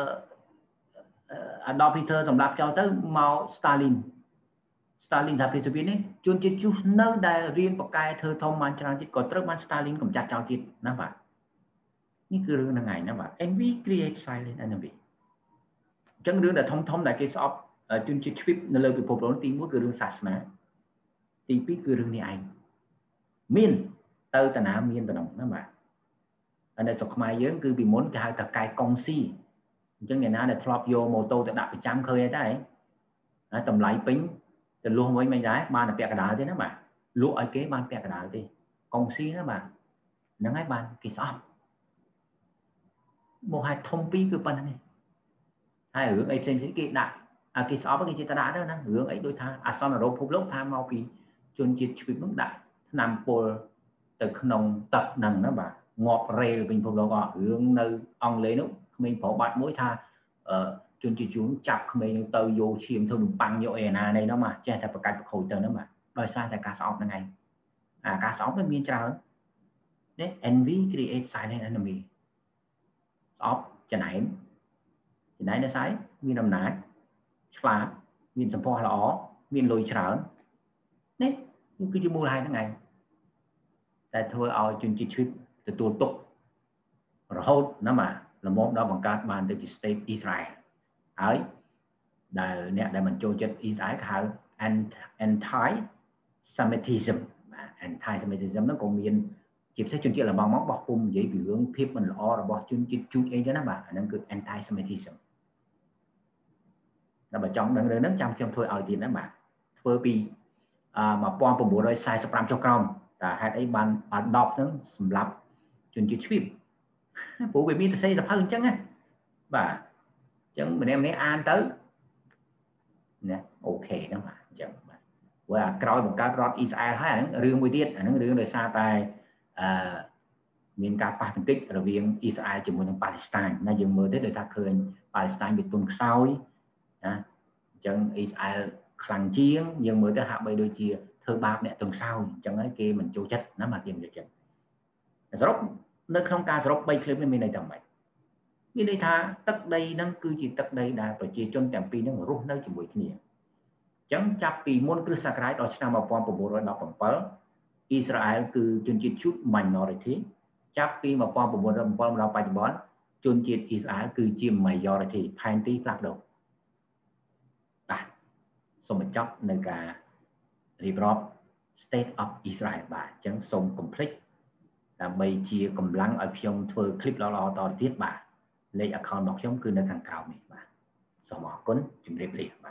2Adolf Hitler សម្រាប់ចោលទៅមក Stalin ថាពីសូវៀតនេះជនជាតិយូសនៅដែលរៀនបកកែធ្វើធំបានច្រើនទៀតក៏ត្រូវបាន Stalin កំចាត់ចោលទៀតណាបាទនេះគឺរឿងហ្នឹងឯងណាបាទ envy create silent enemy អញ្ចឹងរឿងដែលធំដែលគេស្អប់ជនជាតិជ្វីបនៅលើពិភពលោកទី1គឺរឿងសាសនាទី2គឺរឿងនេះឯងមានទៅតាណាមានតំណងណាបាទហើយនៅស្រុកខ្មែរយើងគឺពីមុនគេហៅថាកែកុងស៊ីអញ្ចឹងអ្នកណាដែលធ្លាប់យកម៉ូតូទៅដាក់ប្រចាំឃើញដែរហើយតម្លៃពេញទៅលក់វិញមិនដែរបានតែពាក់កណ្ដាលទេណាបាទលក់ឲ្យគេបានពាក់កណ្ដាលទេកុងស៊ីណាបាទហ្នឹងហើយបានគេស្អប់មកហេតុធំពីរគឺប៉ុណ្្នឹងឯងហើយរឿងអីផ្សេងគេដាក់គេស្អប់គេចេះតែដាក់ទៅណារឿងអីដូចថាអសន្នរោគភពលោកថាមកពីជនជាតិជ្វីបនោះដាក់ថ្នាំពុលទៅក្នុងទឹកហ្នឹងណាបាទងាប់រេលពេញពិភពលោកអស់រឿងនៅអង់គ្លេសនោះក្មេងប្រុសបាត់មួយថាជនជាតិជួនចាប់ក្មេងទៅយកឈាមធ្វើបំប៉ាំងយកអីណានៃនោះមកចេះតែប្រកាច់ប្រខូចទៅហ្នឹងបាទដោយសារតែការស្អប់ហ្នឹងឯងការស្អប់វាមានច្រើននេះ envy create silent enemy ស្អប់ចំណែននៅស្អីមានអំណាចឆ្លាតមានសម្ផស្សល្អមានលុយច្រើននេះគឺជាមូលហេតុហ្នឹងឯងតែធ្វើឲ្យជនជាតិជ្វីបទទួលទុករហូតណាបាទល្មមដល់បង្កើតបានទៅជា state Israel ហើយដែលអ្នកដែលមិនចូលចិត្តអ៊ីស្រាអែលគេហៅ anti Semitism បាទ anti Semitism ហ្នឹងក៏មានជាពិសេសជនជាតិលំងមកបោះពុំនិយាយពីរឿងភាពមិនល្អរបស់ជនជាតិជូតអីចឹងណាបាទអាហ្នឹងគឺ anti Semitism តែបើចង់ដឹងរឿងហ្នឹងចាំខ្ញុំធ្វើឲ្យទៀតណាបាទធ្វើពី1945ចុះក្រោមតែហេតុអីបាន10ហ្នឹងសម្រាប់ជនជាតិជ្វីបព្រោះវាមានសរសេរសភៅអញ្ចឹងណាបាទអញ្ចឹងម្នាក់អានទៅ nè ok đó mà chẳng và coi một cái rod Israel hay là riêngមួយទៀតអានឹងរឿងដោយសារតែមានការប៉ះទង្គិចរវាងអ៊ីស្រាអែលជាមួយនឹងប៉ាឡេស្តៃនណាយើងមើលទៅដោយថាឃើញប៉ាឡេស្តៃនវាទុនខ្សោយណាអញ្ចឹងអ៊ីស្រាអែលខ្លាំងជាងយើងមើលទៅហាក់បីដូចជាធ្វើបាបអ្នកទុនខ្សោយអញ្ចឹងហើយគេមិនចូលចិត្តណាមកគេមិនចូលចិត្តសរុបនៅក្នុងការសរុប3 clip នេះមានន័យថាម៉េចមានន័យថាទឹកដីហ្នឹងគឺជាទឹកដីដែលប្រជាជនទាំងពីរហ្នឹងរស់នៅជាមួយគ្នាចឹងចាប់ពីមុនគ្រិស្តសករាជដល់ឆ្នាំ1917អ៊ីស្រាអែលគឺជនជាតិឈូត minority ចាប់ពី1917មកដល់បច្ចុប្បន្នជនជាតិអ៊ីស្រាអែលគឺជា majority ផែនទីផ្លាស់ប្ដូរបាទសូមបញ្ចប់នៅការរៀបរាប់ State of Israel បាទអញ្ចឹងសូម complete ដើម្បីជាកម្លាំងឲ្យខ្ញុំធ្វើ clip ល្អៗតទៀតបាទលេខ account របស់ខ្ញុំគឺនៅខាងក្រោមនេះបាទសូមអរគុណជម្រាបលា